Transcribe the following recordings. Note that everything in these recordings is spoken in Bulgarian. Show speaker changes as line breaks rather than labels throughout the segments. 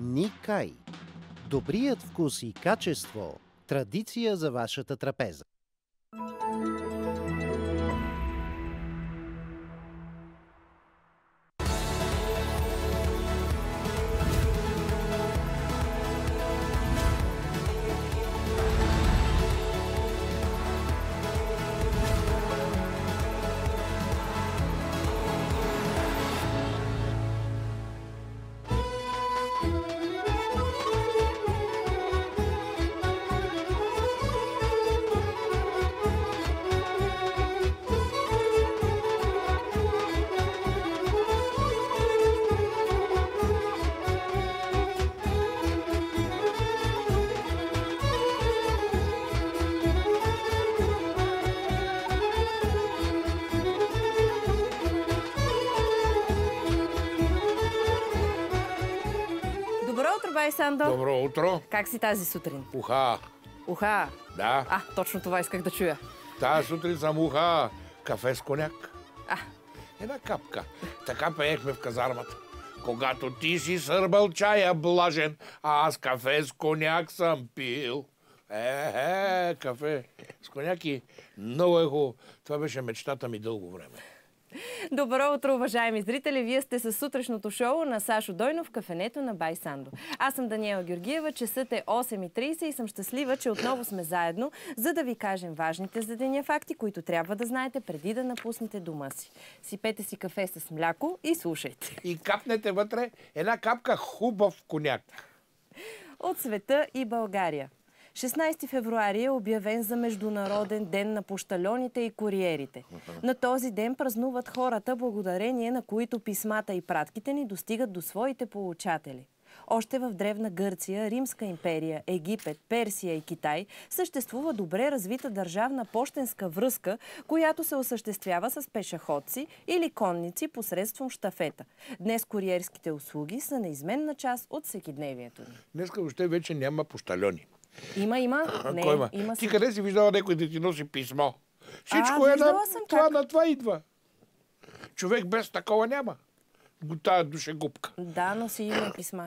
Никай. Добрият вкус и качество – традиция за вашата трапеза.
Сандо.
Добро утро.
Как си тази сутрин?
Уха.
Уха?
Да.
Точно това исках да чуя.
Тази сутрин съм уха. Кафе с коняк. Една капка. Така пеехме в казармата. Когато ти си сърбал чая блажен, а аз кафе с коняк съм пил. Кафе с коняк и много е хубаво. Това беше мечтата ми дълго време.
Добро утро, уважаеми зрители! Вие сте със сутрешното шоу на Сашо Дойнов в кафенето на Бай Сандо. Аз съм Даниела Георгиева, часът е 8:30 и съм щастлива, че отново сме заедно, за да ви кажем важните за деня факти, които трябва да знаете преди да напуснете дома си. Сипете си кафе с мляко и слушайте.
И капнете вътре една капка хубав коняк.
От света и България. 16 февруари е обявен за Международен ден на пощальоните и куриерите. На този ден празнуват хората, благодарение на които писмата и пратките ни достигат до своите получатели. Още в Древна Гърция, Римска империя, Египет, Персия и Китай съществува добре развита държавна пощенска връзка, която се осъществява с пешеходци или конници посредством щафета. Днес куриерските услуги са неизменна част от всекидневието ни.
Днеска въобще вече няма пощальони.
Има.
Не, кой има? Ти къде си виждала някой да ти носи писмо? Всичко е на това идва. Човек без такова няма. Тая душегубка.
Да, но си има писма.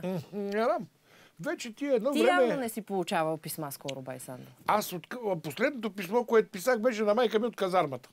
Вече ти едно
време...
време...
Ти явно не си получавал писма скоро, Бай Сандо.
Аз последното писмо, което писах, беше на майка ми от казармата.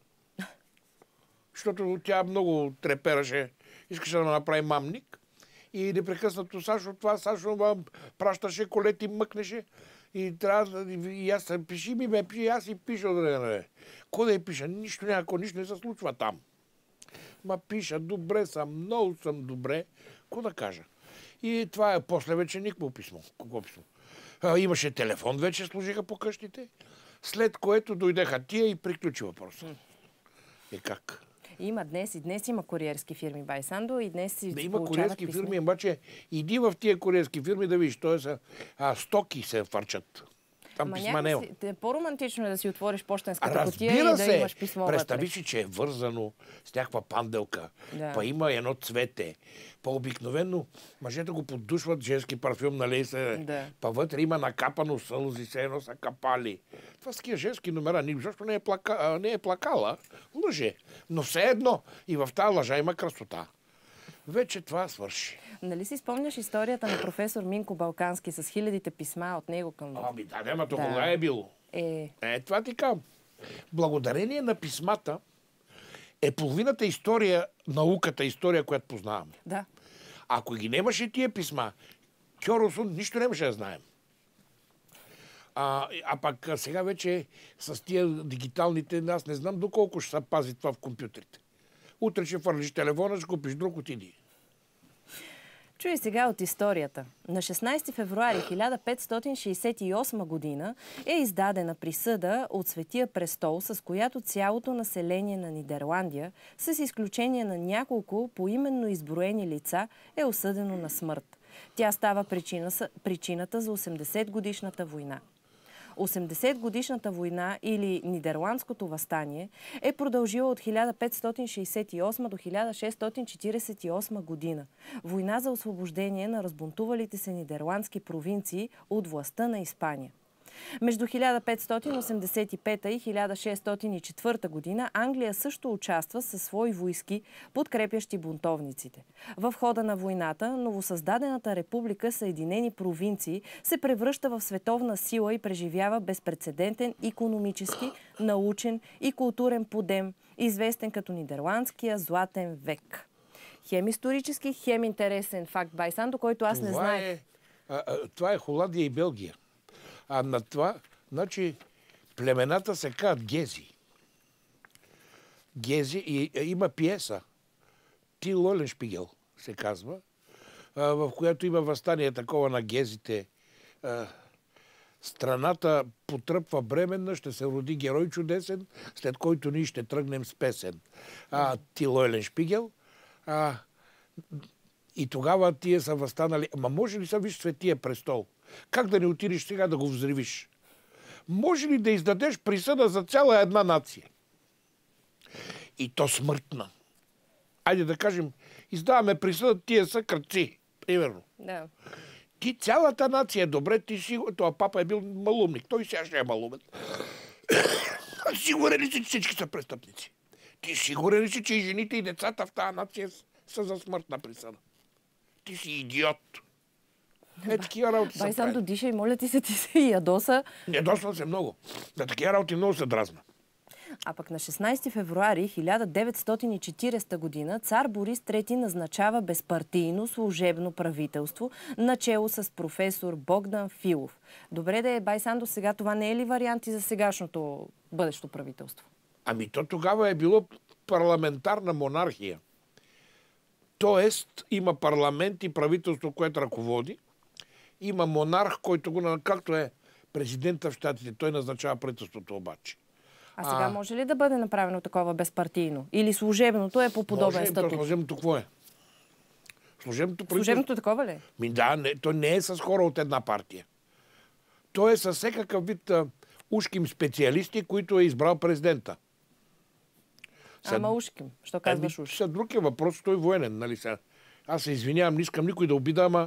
Защото тя много трепераше. Искаше да направи мамник. И непрекъснато Сашо пращаше, колети мъкнеше. И трябва и аз пиши ми, и аз и пиша от време. Кой да я пиша? Нищо няма, нищо не се случва там. Ма пиша, добре съм, много съм добре. Какво да кажа? И това е после вече никакво писмо. Какво писмо? Имаше телефон, вече служиха по къщите. След което дойдеха тия и приключи въпроса. И как?
Има днес има куриерски фирми, Бай Сандо, и днес си получават
има куриерски фирми, обаче иди в тия куриерски фирми да видиш, т.е. стоки се фърчат. Там писма не е.
По-романтично е да си отвориш пощенската кутия и да имаш писмо вътре.
Представи си, че е вързано с някаква панделка, па има едно цвете. По-обикновено мъжете го поддушват, женски парфюм, нали се, па вътре има накапано сълзи, се едно са капали. Това са такива женски номера, защо не е плакала, лъже. Но все едно и в тази лъжа има красота. Вече това свърши.
Нали си спомняш историята на професор Минко Балкански с хилядите писма от него към...
Кога е било? Това ти казвам. Благодарение на писмата е половината история, науката история, която познаваме.
Да.
Ако ги нямаше тия писма, Кьоросун нищо нямаше да знаем. А пак сега вече с тия дигиталните, аз не знам доколко ще се пази това в компютрите. Утре ще фърлиш телефона, ще купиш друг, отиди.
Чуй сега от историята. На 16 февруари 1568 година е издадена присъда от Светия престол, с която цялото население на Нидерландия, с изключение на няколко поименно изброени лица, е осъдено на смърт. Тя става причината за 80-годишната война. 80-годишната война или Нидерландското въстание е продължила от 1568 до 1648 година. Война за освобождение на разбунтувалите се нидерландски провинции от властта на Испания. Между 1585 и 1604 година Англия също участва със свои войски, подкрепящи бунтовниците. В хода на войната новосъздадената република Съединени провинции се превръща в световна сила и преживява безпрецедентен икономически, научен и културен подем, известен като Нидерландския златен век. Хем исторически, хем интересен факт, Байсандо, който аз не знаех.
Това е Холандия и Белгия. А на това, значи, племената се казват гези. Гези и има пиеса. Ти Лойленшпигел се казва, в която има възстание такова на гезите. Страната потръпва бременна, ще се роди герой чудесен, след който ние ще тръгнем с песен. Ти Лойленшпигел. И тогава тия са възстанали. Ама може ли са виж Светия престол? Как да не отидеш сега да го взривиш? Може ли да издадеш присъда за цяла една нация? И то смъртна. Айде да кажем, издаваме присъда, тия са кръци. Примерно.
Да.
Ти цялата нация, добре, ти си... Това папа е бил малумник. Той сега ще е малумен. Сигурен ли си, че всички са престъпници? Ти сигурен ли си, че и жените и децата в тази нация са за смъртна присъда? Ти си идиот. Такива работи са
Байсандо, дишай, моля ти се ядоса.
Ядосвам се много. На такива работи много се дразна.
А пък на 16 февруари 1940 година цар Борис III назначава безпартийно служебно правителство начело с професор Богдан Филов. Добре да е, Байсандо, сега това не е ли варианти за сегашното бъдещо правителство?
Ами то тогава е било парламентарна монархия. Тоест има парламент и правителство, което ръководи. Има монарх, който го... Както е президента в щатите, той назначава правителството обаче.
А сега може ли да бъде направено такова безпартийно? Или служебното е по подобен статут?
Служебното какво е?
Служебното такова ли?
Да, то не е с хора от една партия. То е с всекакъв вид ушким специалисти, които е избрал президента.
Ама ушким. Що казваш ушким?
Са друг е въпрос, той е военен, нали сега. Аз се извинявам, не искам никой да обида, ама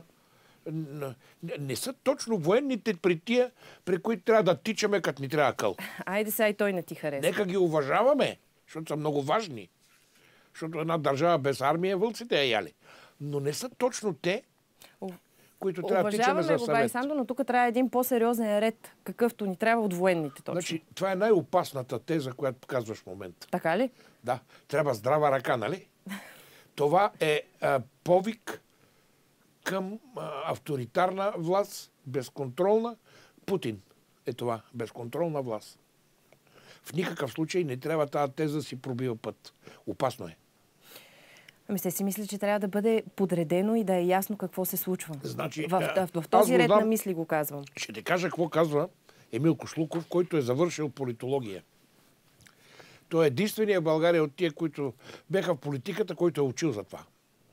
не са точно военните при тия, при които трябва да тичаме, като ни трябва къл.
Айде сега и той не ти харесва.
Нека ги уважаваме, защото са много важни. Защото една държава без армия, вълците я яли. Но не са точно те, които трябва да тичаме за съвет.
Уважаваме го, Байсандо, но тук трябва един по-сериозен ред, какъвто ни трябва от военните точно.
Значи, това е най-опасната теза, която показваш в момента.
Така ли?
Да. Трябва здрава ръка, нали? Това е повик към авторитарна власт, безконтролна. Путин е това, безконтролна власт. В никакъв случай не трябва тази теза да си пробива път. Опасно е.
Ами се си мисли, че трябва да бъде подредено и да е ясно какво се случва.
Значи,
в този ред на мисли го казвам.
Ще те кажа какво казва Емил Кошлуков, който е завършил политология. Той е единственият в България от тия, които беха в политиката, който е учил за това.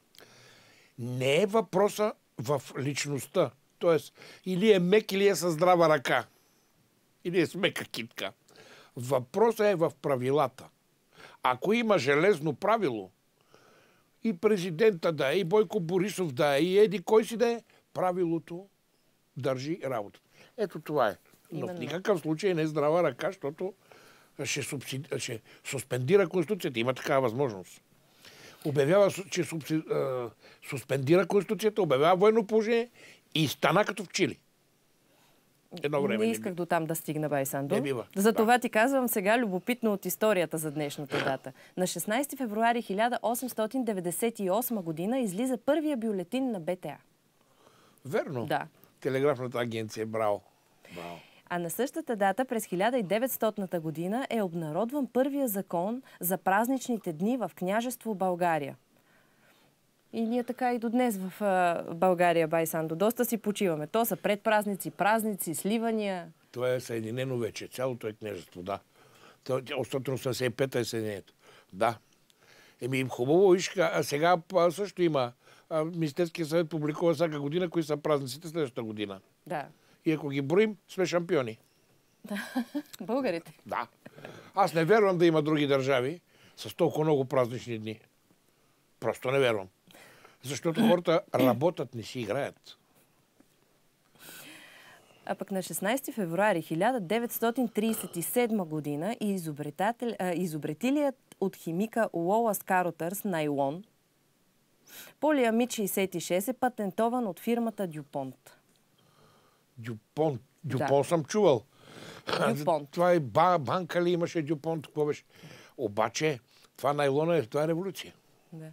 Не е въпроса в личността. Тоест, или е мек, или е със здрава ръка. Или е с мека китка. Въпросът е в правилата. Ако има железно правило, и президента да е, и Бойко Борисов да е, и еди кой си да е, правилото държи работа. Ето това е. Но в никакъв случай не е здрава ръка, защото ще суспендира Конституцията. Има такава възможност. Обявява, че суспендира Конституцията, обявява военно положение и стана като в Чили. Едно време
не исках до там да стигна, Байсандо.
Не бива.
За това ти казвам сега любопитно от историята за днешната дата. На 16 февруари 1898 година излиза първия бюлетин на БТА.
Верно.
Да.
Телеграфната агенция. Браво. Браво.
А на същата дата, през 1900 година, е обнародван първия закон за празничните дни в княжество България. И ние така и до днес в България, Байсандо, доста си почиваме. То са предпразници, празници, сливания.
Това е съединено вече. Цялото е княжество, да. 885 е съединението. Да. Еми, хубаво, виж, а сега също има. Министерския съвет публикува всяка година, кои са празниците следващата година.
Да.
И ако ги броим, сме шампиони.
Българите.
Да. Аз не вярвам да има други държави с толкова много празнични дни. Просто не вярвам. Защото хората работят, не си играят.
А пък на 16 февруари 1937 година изобретилият от химика Уолас Каротърс найлон, полиамид 66 е патентован от фирмата Дюпонт.
Дюпонт. Дюпонт съм чувал.
Дюпонт.
Това е банка ли имаше Дюпонт? Какво беше? Обаче, това найлона това е революция.
Да.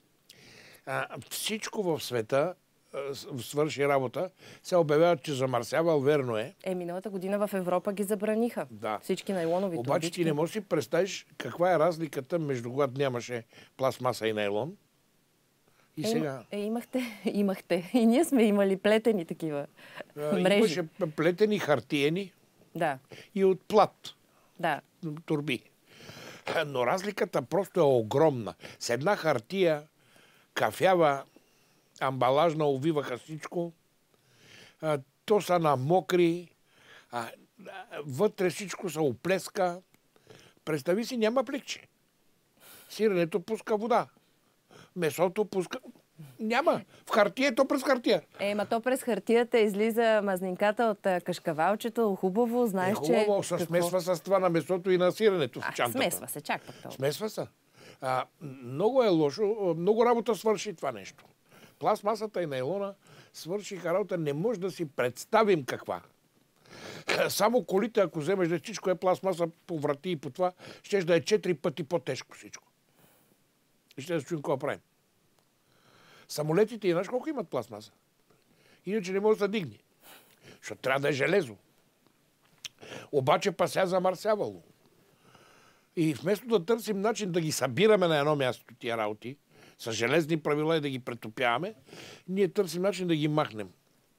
Всичко в света свърши работа. Се обявяват, че замърсявал, верно е.
Миналата година в Европа ги забраниха.
Да.
Всички найлонови турбички.
Обаче ти не можеш да си представиш каква е разликата между когато нямаше пластмаса и найлон. И сега.
Имахте. И ние сме имали плетени такива мрежи.
Имаше плетени, хартиени
Да.
и от плат.
Да.
Турби. Но разликата просто е огромна. С една хартия, кафява, амбалажна, увиваха всичко. То са на мокри. Вътре всичко се оплеска. Представи си, няма плекче. Сиренето пуска вода. Месото пуска... Няма. В хартието през хартия.
Ма то през хартията излиза мазнинката от кашкавалчето. Хубаво, знаеш, че...
Хубаво, се смесва с това на месото и на сиренето в чантата.
Смесва се, чак пък това.
Смесва се. Много е лошо. Много работа свърши това нещо. Пластмасата и найлона свършиха работа. Не може да си представим каква. Само колите, ако вземеш да всичко е пластмаса по врати и по това, ще да е 4 пъти по-тежко всичко. И ще да чуем какво правим. Самолетите и знаеш колко имат пластмаса? Иначе не може да дигне. Защото трябва да е железо. Обаче пася замърсявало. И вместо да търсим начин да ги събираме на едно място тия работи, с железни правила и да ги претопяваме, ние търсим начин да ги махнем.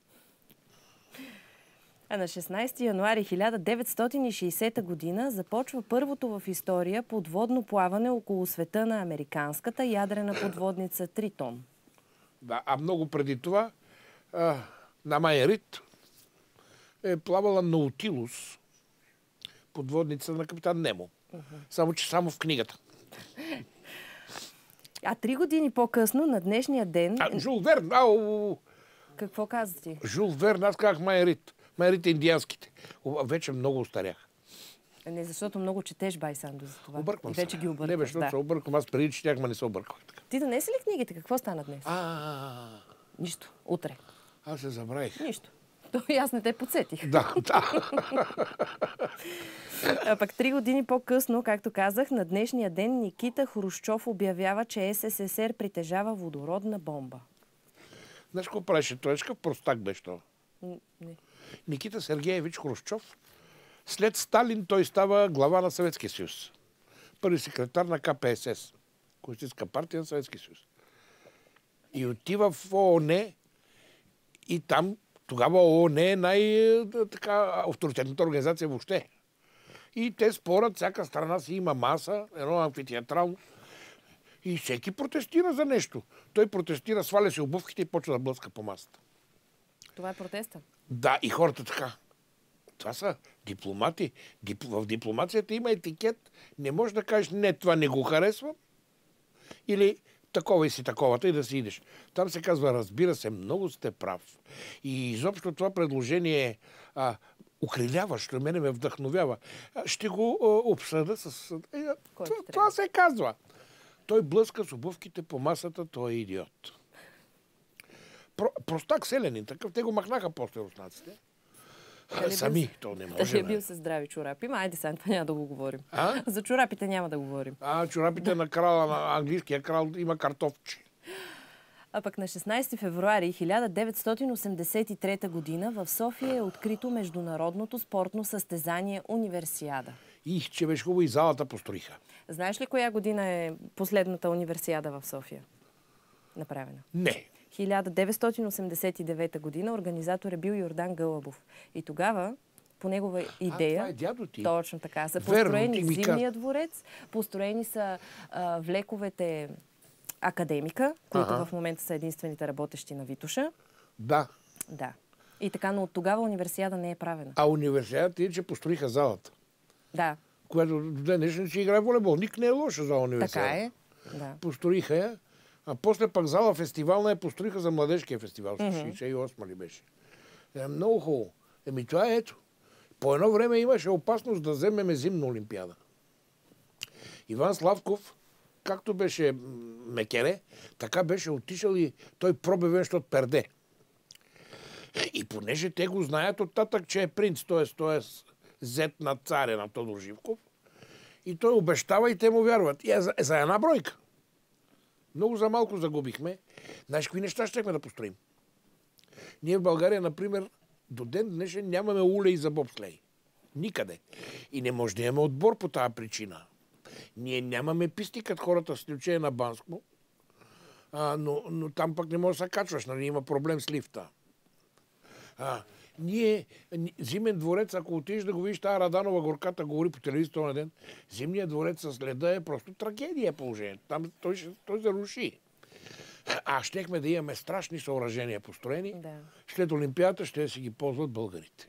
А на 16 януари 1960 година започва първото в история подводно плаване около света на американската ядрена подводница Тритон.
Да, а много преди това на Майя Рид е плавала Наутилус, подводница на капитан Немо. Само че само в книгата.
А 3 години по-късно, на днешния ден...
Жул Верн!
Какво каза ти?
Жул Верн, аз казах Майя Рид. Майя Рид е индианските. Вече много остарях.
Не, защото много четеш, бай Сандо, за това.
Обърквам
се. Вече ги объркваш.
Не, бе, защото се обърквам. Аз преди четях, ма не се обърквах.
Ти донеси ли книгите? Какво стана днес? Нищо. Утре.
Аз се забравих.
Нищо. То и аз не те подсетих.
Да.
А пък 3 години по-късно, както казах, на днешния ден Никита Хрушчов обявява, че СССР притежава водородна бомба.
Знаеш какво правеше той? Простак беше това.
Не.
Никита Сергеевич Хрушчов. След Сталин той става глава на Съветския съюз. Първи секретар на КПСС. Комунистическа партия на Съветския съюз. И отива в ООН и там тогава ООН е авторитетната организация въобще. И те спорят, всяка страна си има маса, едно амфитеатрално. И всеки протестира за нещо. Той протестира, сваля си обувките и почва да блъска по масата.
Това е протеста.
Да, и хората така. Това са дипломати. В дипломацията има етикет. Не можеш да кажеш, не, това не го харесвам. Или такова и си таковата и да си идеш. Там се казва, разбира се, много сте прав. И изобщо това предложение е укриляващо, мене ме вдъхновява. Ще го обсъда с... Това се казва. Той блъска с обувките по масата, той е идиот. Простак селянин, такъв. Те го махнаха после руснаците. Сами, то не може.
Дали е бил с здрави чорапи? Айде сега, това няма да го говорим. За чорапите няма да говорим.
Чорапите на крала, на английския крал има картофчи.
А пък на 16 февруари 1983 година в София е открито международното спортно състезание Универсиада.
Че беше хубаво и залата построиха.
Знаеш ли коя година е последната Универсиада в София направена?
Не.
1989 година организатор е бил Йордан Гълъбов. И тогава, по негова идея...
Това е дядо ти.
Точно така. Са построени Зимния дворец, построени са влековете Академика, които в момента са единствените работещи на Витоша.
Да.
Да. И така, но от тогава универсиада не е правена.
А универсиадата е, че построиха залата.
Да.
Която до ден днешен ще играе волейбол. Ник не е лоша за универсиада.
Така е. Да.
Построиха я. А после пък зала фестивална я построиха за младежкия фестивал. 68 ли беше? Много хубаво. Това е ето. По едно време имаше опасност да вземеме зимна олимпиада. Иван Славков, както беше мекере, така беше отишъл и той пробивен, защото перде. И понеже те го знаят от татък, че е принц, т.е. зет на царя на Тодор Живков, и той обещава и те му вярват. И за една бройка. Много за малко загубихме. Знаеш, какви неща щехме да построим? Ние в България, например, до ден днешен нямаме улей за бобслей. Никъде. И не може да имаме отбор по тази причина. Ние нямаме писти, като хората с изключение на Банско, но там пък не може да се качваш, нали? Има проблем с лифта. Зимен дворец, ако отидеш да го видиш, тази Раданова горката говори по телевизията на ден, Зимният дворец с леда е просто трагедия положението. Там той се руши. Щехме да имаме страшни съоръжения построени. Да. След Олимпиадата ще си ги ползват българите.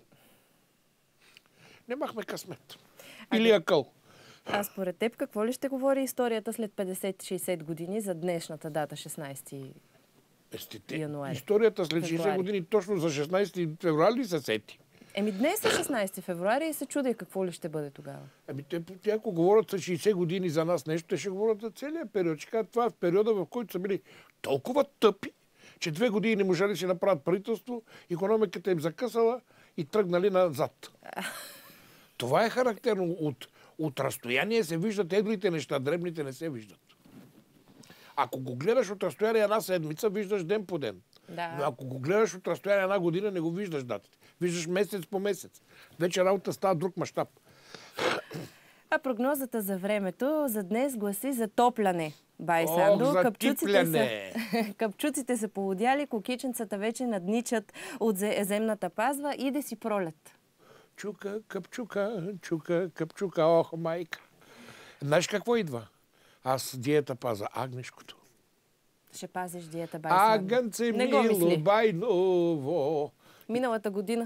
Нямахме късмет. Или акъл.
Според теб, какво ли ще говори историята след 50-60 години за днешната дата, 16 януари?
Историята след 60 години точно за 16 февруари ли се сети?
Днес е 16 февруари и се чудя какво ли ще бъде тогава.
Те ако говорят за 60 години за нас нещо, те ще говорят за целия период. Това е в периода, в който са били толкова тъпи, че 2 години не можели да си направят правителство, икономиката им закъсала и тръгнали назад. Това е характерно. От разстояние се виждат едрите неща, дребните не се виждат. Ако го гледаш от разстояние една седмица, виждаш ден по ден. Да. Но ако го гледаш от разстояние една година, не го виждаш датите. Виждаш месец по месец. Вече работа става друг мащаб.
Прогнозата за времето за днес гласи затопляне. Байсандо, капчуците са поводяли, кокиченцата вече надничат от земната пазва и да си пролет.
Чука, капчука, ох, майка. Знаеш какво идва? Аз диета паза агнешкото.
Ще пазиш диета, Байсандо.
Агънце мило, байново.
Миналата година.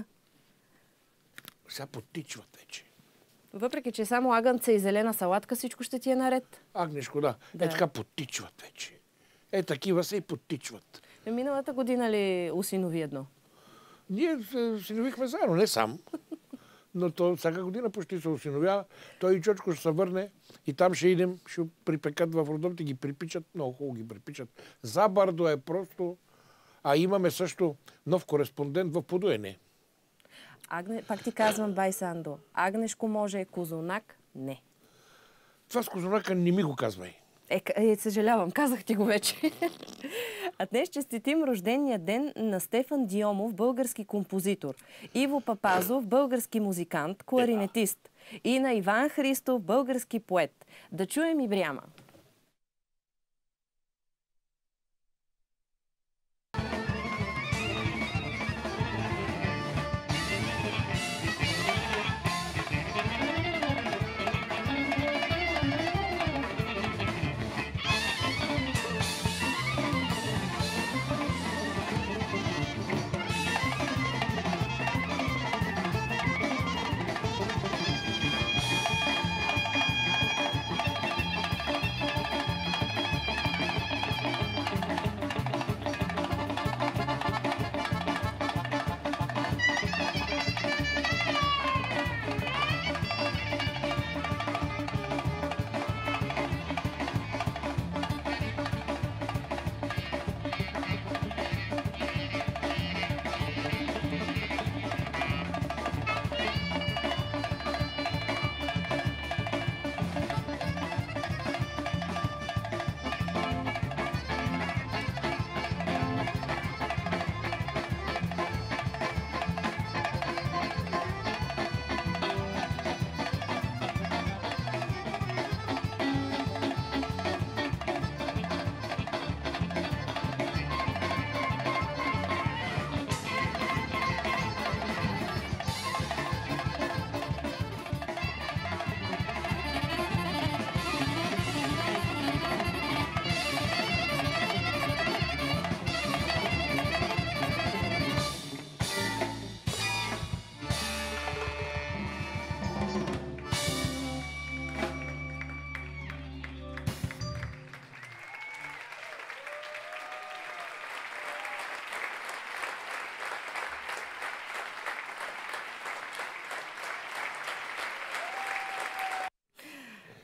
Сега потичват вече.
Въпреки, че само агънце и зелена салатка, всичко ще ти е наред.
Агнешко, да. Така потичват вече. Такива се и потичват.
Миналата година ли усинови едно?
Ние осиновихме заедно, не сам. Но то всяка година почти се осиновява. Той и Чочко ще се върне и там ще идем, ще припекат в родом, ги припичат, много хубаво ги припичат. Забардо е просто, имаме също нов кореспондент в Подуене.
Пак ти казвам, Байсандо, агнешко може, козунак не.
Това с козунака не ми го казвай.
Съжалявам, казах ти го вече. А днес честитим рождения ден на Стефан Диомов, български композитор, Иво Папазов, български музикант, кларинетист, и на Иван Христов, български поет. Да чуем и Бряма.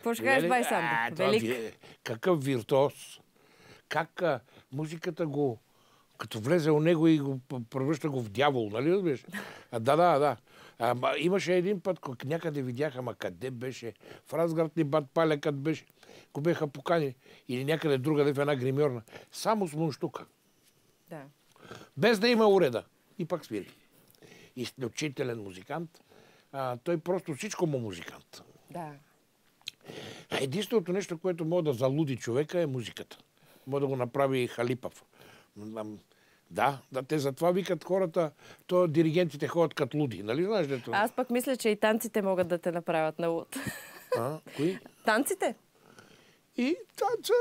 Какво ще кажеш, Бай Сандов? Велик.
Какъв виртуоз. Как музиката го... Като влезе у него и го превръща го в дявол, нали разбираш? Да. Имаше един път, някъде видях, ама къде беше? В Разград ли Бат Паля, къде беше? Го беха покани. Или някъде другаде в една гримьорна. Само с мунштука.
Да.
Без да има уреда. И пак свири. Изключителен музикант. Той просто всичко му музикант.
Да.
Единственото нещо, което може да залуди човека е музиката. Може да го направи халипав. Да, те затова викат хората, то диригентите ходят като луди, нали знаеш дето?
Аз пък мисля, че и танците могат да те направят на луд.
Кои?
Танците?
И танца...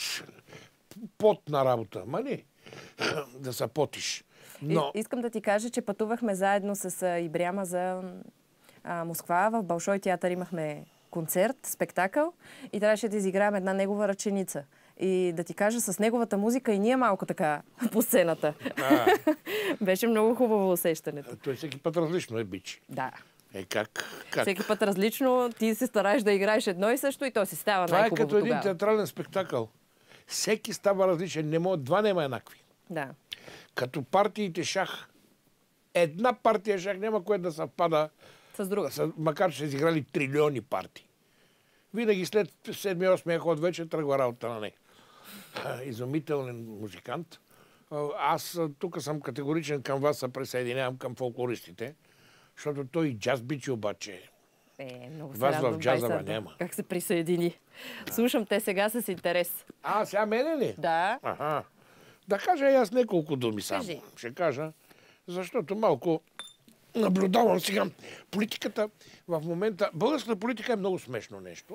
потна работа, не. Да се потиш. Но...
Искам да ти кажа, че пътувахме заедно с Ибряма за Москва. В Балшой театър имахме концерт, спектакъл и трябваше да изиграем една негова ръченица. И да ти кажа, с неговата музика и ние малко така по сцената. Беше много хубаво усещането.
Той всеки път различно е, бичи.
Да.
Как?
Всеки път различно, ти се стараеш да играеш едно и също и то си става най-хубаво
това е като
тогава.
един театрален спектакъл. Всеки става различен. Два няма еднакви.
Да.
Като партиите шах. Една партия шах няма което да съвпада
с друга.
Макар че са изиграли трилиони партии. Винаги след 7-8 ход вече тръгва работа на нея. Изумителен музикант. Аз тук съм категоричен към вас, се присъединявам към фолклористите, защото той и джаз бичи обаче.
Много се
вас
радвам,
в джаза няма.
Как се присъедини. Слушам те сега с интерес.
Сега мене ли?
Да.
Да кажа и аз няколко думи само.
Кажи.
Ще кажа, защото малко наблюдавам сега политиката в момента. Българската политика е много смешно нещо.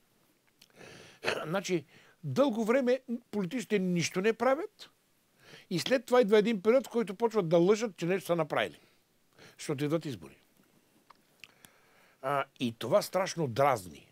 Значи, дълго време политиците нищо не правят и след това идва един период, в който почват да лъжат, че нещо са направили. Защото идват избори. И това страшно дразни.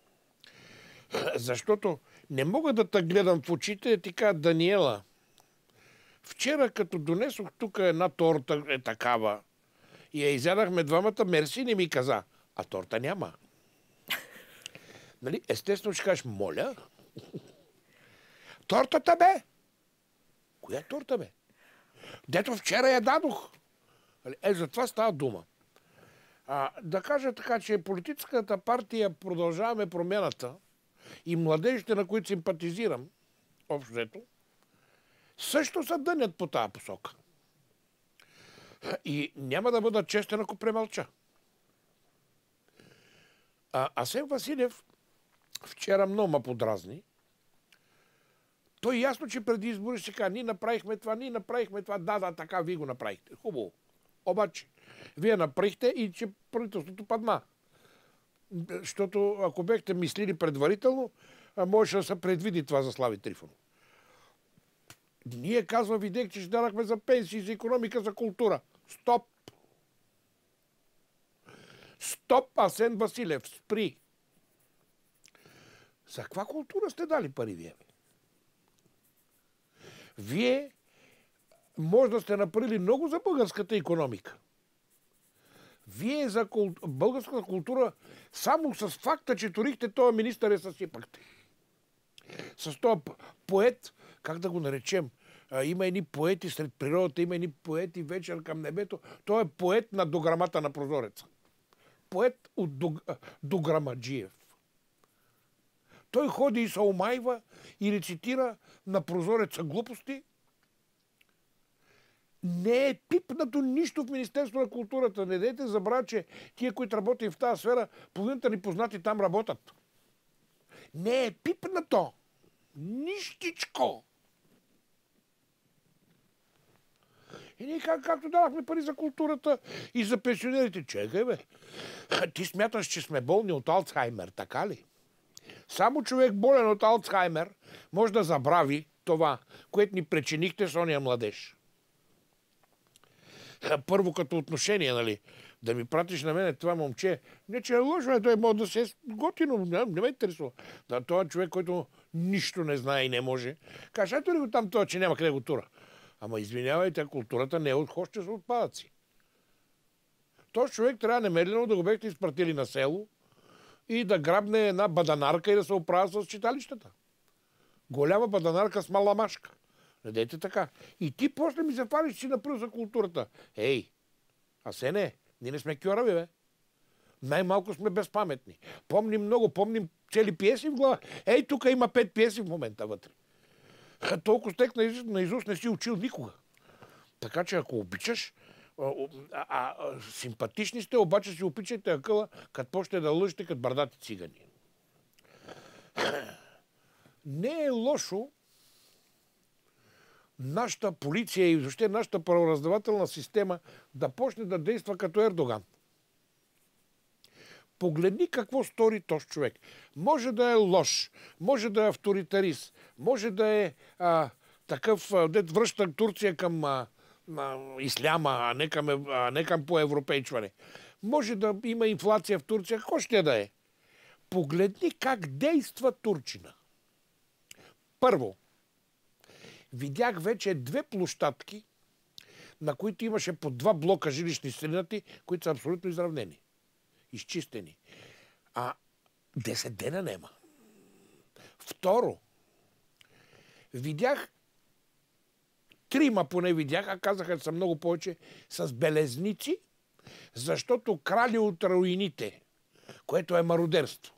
Защото не мога да те гледам в очите, ти кажа, Даниела, вчера като донесох тук една торта е такава и я изядахме двамата, мерси не ми каза, а торта няма. Нали? Естествено ще кажеш, моля. Тортата бе! Коя торта бе? Дето вчера я дадох. За това става дума. Да кажа така, че политическата партия Продължаваме промяната и младежите, на които симпатизирам, общо взето, също се дънят по тази посока. И няма да бъда честен, ако премълча. Асен Василев вчера много ме подразни. Той ясно, че преди избори ще кажа, ние направихме това, да, така, вие го направихте. Хубаво. Обаче, вие направихте и че правителството падна. Защото ако бехте мислили предварително, можеше да се предвиди това за Слави Трифонов. Ние, казва, видях, че ще дадахме за пенсии, за икономика, за култура. Стоп! Стоп, Асен Василев, спри! За каква култура сте дали пари вие? Вие може да сте направили много за българската икономика. Вие за българската култура само с факта, че турихте този министър я съсипахте. С този поет, как да го наречем, има едни поети сред природата, има едни поети вечер към небето. Той е поет на дограмата на прозореца. Поет от Дограмаджиев. Той ходи и се омайва и рецитира на прозореца глупости. Не е пипнато нищо в Министерство на културата. Не дайте забравя, че тия, които работят в тази сфера, половината ни познати там работят. Не е пипнато. Нищичко. И ние както давахме пари за културата и за пенсионерите. Чекай, бе. Ти смяташ, че сме болни от Алцхаймер, така ли? Само човек болен от Алцхаймер може да забрави това, което ни причинихте с ония младеж. Първо като отношение, нали? Да ми пратиш на мене това момче. Не, че е лъжо, той може да се е готино, не ме интересува. Да, това е човек, който нищо не знае и не може. Кажа, ето ли го там това, че няма къде го тура. Ама извинявайте, културата не е от хоща с отпадъци. Този човек трябва немедлено да го бехте изпратили на село, и да грабне една баданарка и да се оправя с читалищата. Голяма баданарка с мала машка. Не дейте така. И ти после ми се фалиш, си направил за културата. Ей, ние не сме кьорави, бе. Най-малко сме безпаметни. Помним много, помним цели пиеси в глава. Ей, тук има 5 пиеси в момента вътре. Толкова стек наизуст не си учил никога. Така че ако обичаш, симпатични сте, обаче си опичайте акъла, като почне да лъжете като бърдати цигани. Не е лошо нашата полиция и въобще нашата правораздавателна система да почне да действа като Ердоган. Погледни какво стори този човек. Може да е лош, може да е авторитарист, може да е такъв, дет връща Турция към исляма, а не към поевропейчване. Може да има инфлация в Турция, какво ще да е? Погледни как действа турчина. Първо, видях вече 2 площадки, на които имаше по 2 блока жилищни стенати, които са абсолютно изравнени. Изчистени. 10 дена нема. Второ, видях 3 поне видях, а казаха, че са много повече, с белезници, защото крали от руините, което е мародерство.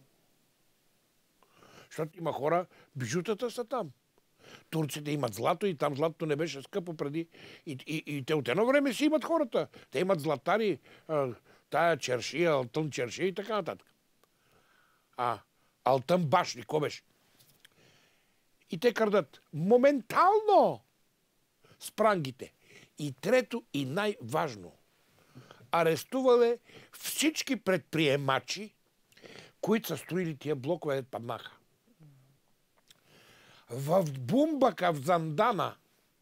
Защото има хора, бижутата са там. Турците имат злато и там златото не беше скъпо преди. И те от едно време си имат хората. Те имат златари, тая чершия, алтън чершия и така нататък. Алтън башни, ко беше? И те крадат моментално спрангите. И трето и най-важно. Арестували всички предприемачи, които са строили тия блокове, паднаха. В Бумбака, в Зандана,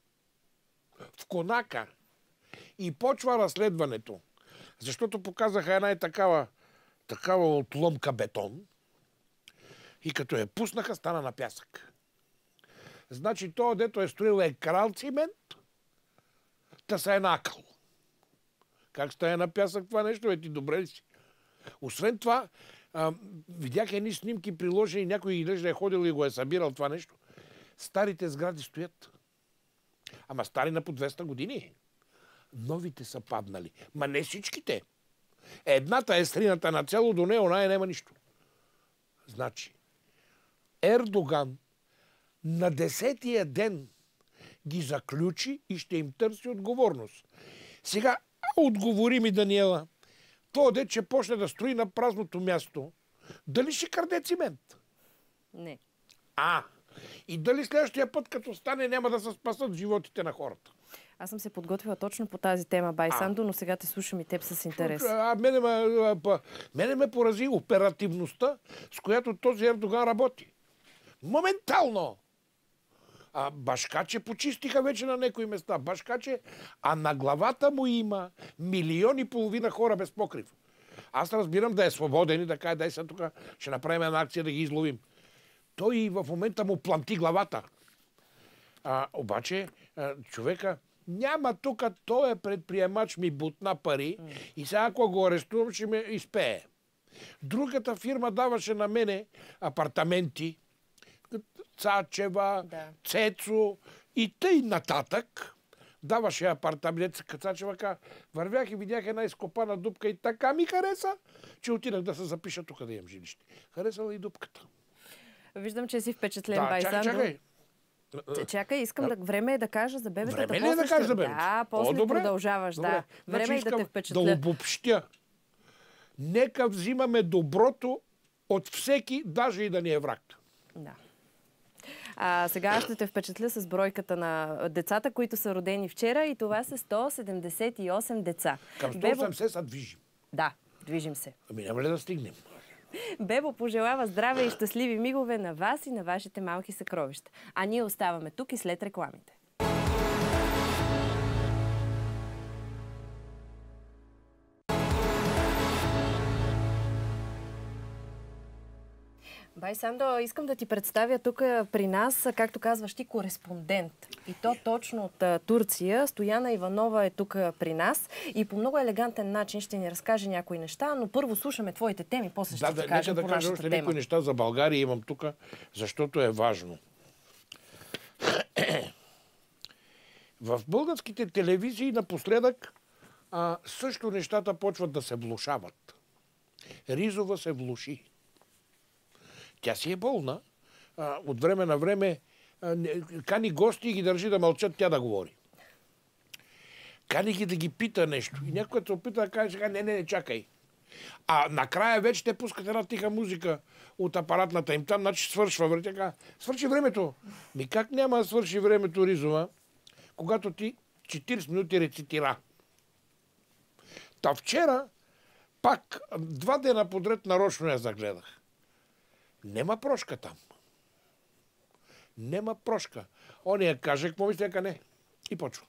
в Конака и почва разследването. Защото показаха една такава отломка бетон и като я пуснаха, стана на пясък. Значи то, дето е строил крал цимент, та са е накъл. Как стая на пясък това нещо? Ти добре ли си? Освен това, видях едни снимки приложени, някой изглежда е ходил и го е събирал това нещо. Старите сгради стоят. Ама стари на по 200 години. Новите са паднали. Ма не всичките. Едната е срината на цяло, до нея, оная няма нищо. Значи, Ердоган на 10-тия ден ги заключи и ще им търси отговорност. Сега, отговори ми, Даниела, то де, че почне да строи на празното място, дали ще краде цимент?
Не.
И дали следващия път, като стане, няма да се спасат животите на хората?
Аз съм се подготвила точно по тази тема, Байсандо, но сега те слушам и теб с интерес.
Мене ме порази оперативността, с която този Ердоган работи. Моментално! Башкаче почистиха вече на някои места. Башкаче, на главата му има 1,5 милиона хора без покрив. Аз разбирам да е свободен и да каже, дай сега тук, ще направим една акция да ги изловим. Той в момента му пламти главата. Обаче, човека няма тук, той е предприемач, ми бутна пари и сега ако го арестувам, ще ме изпее. Другата фирма даваше на мене апартаменти, Цачева, Цецо и тъй нататък. Даваше апартамент, Цачева каза, вървях и видях една изкопана дупка и така ми хареса, че отидах да се запиша тук да имам жилище. Харесала и дупката.
Виждам, че си впечатлен, Байсандо. Чакай, искам време е да кажа за бебетата.
Време ли е да кажа за бебетата?
Да, после продължаваш. Да. Време е да те впечатля.
Да обобщя. Нека взимаме доброто от всеки, даже и да ни е враг.
Да. Сега ще те впечатля с бройката на децата, които са родени вчера и това са 178 деца.
Към 180 са движим.
Да, движим се.
Няма ли да стигнем?
Бебо пожелава здраве и щастливи мигове на вас и на вашите малки съкровища. А ние оставаме тук и след рекламите. Бай Сандо, искам да ти представя тук при нас, както казваш ти, кореспондент. И то точно от Турция. Стояна Иванова е тук при нас и по много елегантен начин ще ни разкаже някои неща, но първо слушаме твоите теми, после ще ти кажем по нашата тема. Да,
кажа още някои неща за България имам тук, защото е важно. В българските телевизии напоследък също нещата почват да се влошават. Ризова се влоши. Тя си е болна. От време на време кани гости и ги държи да мълчат, тя да говори. Кани ги да ги пита нещо. И някой се опита да каже, не, чакай. А накрая вече те пускат една тиха музика от апаратната им. Там, значи свършва. Тя свърши времето. Как няма да свърши времето, Ризова, когато ти 40 минути рецитира? Та вчера пак 2 дена подред нарочно я загледах. Нема прошка там. Нема прошка. Он я каже, какво мисля, дека не. И почва.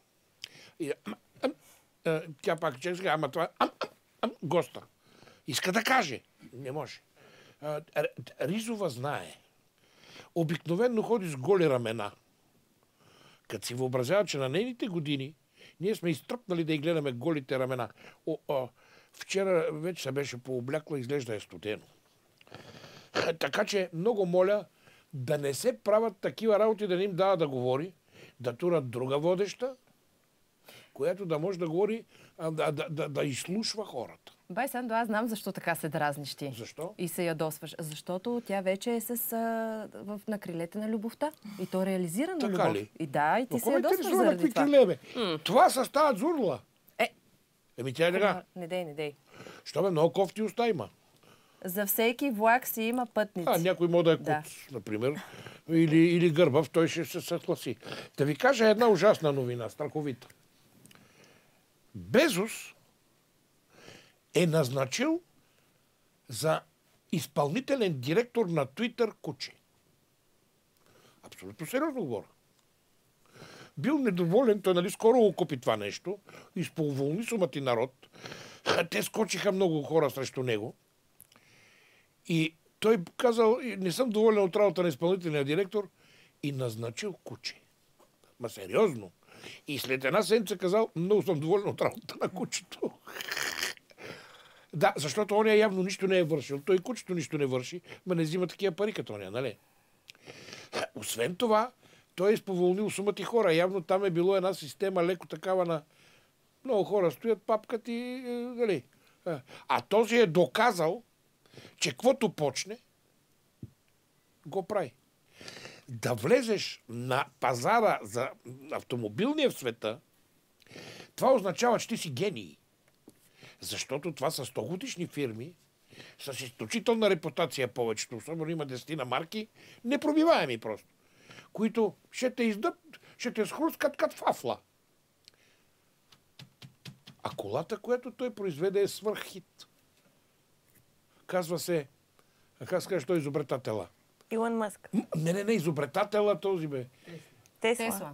Тя пак ческа, ама това госта. Иска да каже. Не може. Ризова знае. Обикновено ходи с голи рамена. Като си въобразява, че на нейните години ние сме изтръпнали да й гледаме голите рамена. Вчера вече се беше пооблякла, изглежда е студено. Така че много моля да не се правят такива работи, да не им дава да говори, да турат друга водеща, която да може да говори, да изслушва хората.
Бай Сандо, аз знам защо така се дразниш ти.
Защо?
И се ядосваш. Защото тя вече е на крилете на любовта. И то реализира на любов.
Така ли?
И да, и ти се ядосваш заради това.
Криле, това са стават зурла. Еми тя е така.
Не дей.
Що бе, много кофти уста има.
За всеки влак си има пътници.
Някой може да е куц, например. Или гърбав, той ще се съгласи. Да ви кажа една ужасна новина, страховита. Безос е назначил за изпълнителен директор на Twitter куче. Абсолютно сериозно говоря. Бил недоволен, той скоро го купи това нещо, изповолни сумати народ. Те скочиха много хора срещу него. И той казал, не съм доволен от работа на изпълнителния директор и назначил куче. Ма сериозно. И след една седмица казал, много съм доволен от работа на кучето. Да, защото оня явно нищо не е вършил. Той кучето нищо не върши, ма не взима такива пари като оня, нали? Освен това, той е изповолнил сумати хора. Явно там е било една система леко такава на много хора стоят, папкат и... Нали? А този е доказал, че каквото почне, го прави. Да влезеш на пазара за автомобилния в света, това означава, че ти си гений. Защото това са 100-годишни фирми, с изключителна репутация повечето, особено има 10 марки, непробиваеми просто, които ще те издат, ще те схрускат като фафла. А колата, която той произведе, е свърххит. Казва се, как скажеш, той изобретателя?
Илон Мъск.
Не, изобретателя този бе.
Тесла.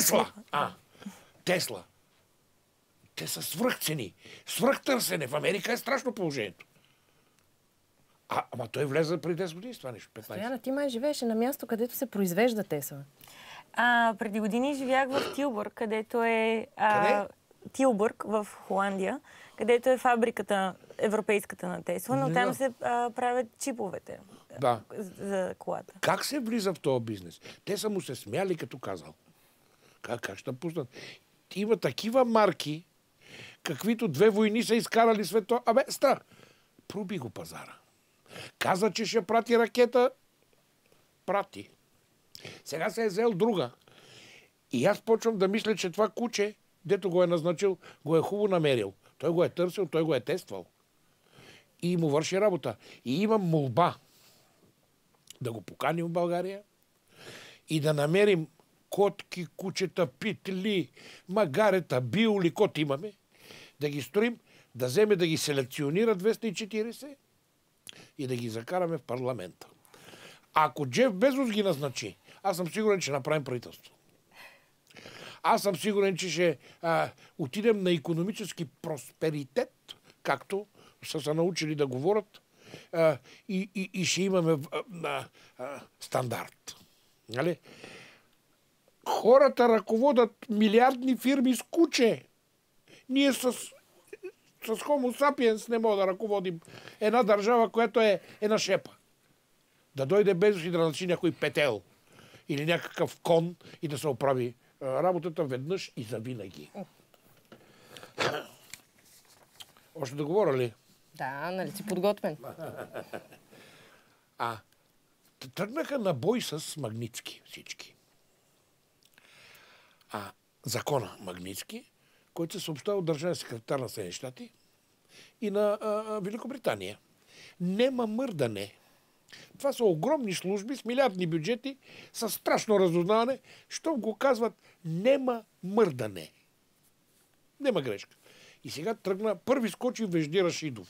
Тесла. Те са свръхцени. Свръхтърсене. В Америка е страшно положението. Ама той влезе преди 10 години с това нещо. 15.
Стояна, ти май живееше на място, където се произвежда Тесла.
Преди години живях в Тилбург, където е...
Къде?
Тилбург в Холандия, където е фабриката европейската на Тесла, но там се правят чиповете за колата.
Как се влиза в този бизнес? Те са му се смяли, като казал. Как ще пуснат? Има такива марки, каквито 2 войни са изкарали свето. Страх. Проби го пазара. Каза, че ще прати ракета. Прати. Сега се е взел друга. И аз почвам да мисля, че това куче, дето го е назначил, го е хубаво намерил. Той го е търсил, той го е тествал. И му върши работа. И имам молба да го поканим в България и да намерим котки, кучета, питли, магарета, биоли, кот имаме, да ги строим, да вземе да ги селекционира 240 и да ги закараме в парламента. Ако Джеф Безос ги назначи, аз съм сигурен, че направим правителство. Аз съм сигурен, че ще отидем на икономически просперитет, както са се научили да говорят и ще имаме стандарт. Нали? Хората ръководят милиардни фирми с куче. Ние с Homo sapiens не можем да ръководим една държава, която е на шепа. Да дойде Безос и да начи някой петел или някакъв кон и да се оправи работата веднъж и завинаги. Още да говоря ли?
Да, нали си подготвен.
Тръгнаха на бой с Магнитски всички. Закона Магнитски, който се съобщава от държавен секретар на Съединените щати и на Великобритания. Нема мърдане. Това са огромни служби с милиардни бюджети, с страшно разузнаване. Щом го казват, нема мърдане. Нема грешка. И сега тръгна, първи скочи Вежди Рашидов.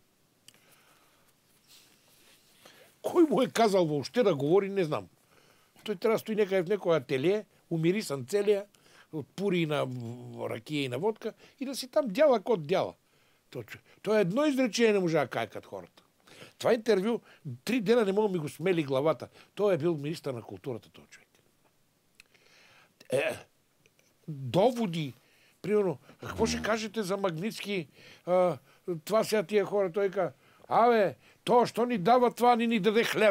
Кой му е казал въобще да говори, не знам. Той трябва да стои някъде в някое ателие, умирисан целия, от пури на ракия и на водка и да си там дяла кот дяла. Той едно изречение не можа да каже като хората. Това интервю 3 дена не мога ми го смели главата. Той е бил министър на културата, този човек. Доводи. Примерно, какво ще кажете за Магнитски? Това сега тия хора. Той казва, то, що ни дава това, ни даде хляб.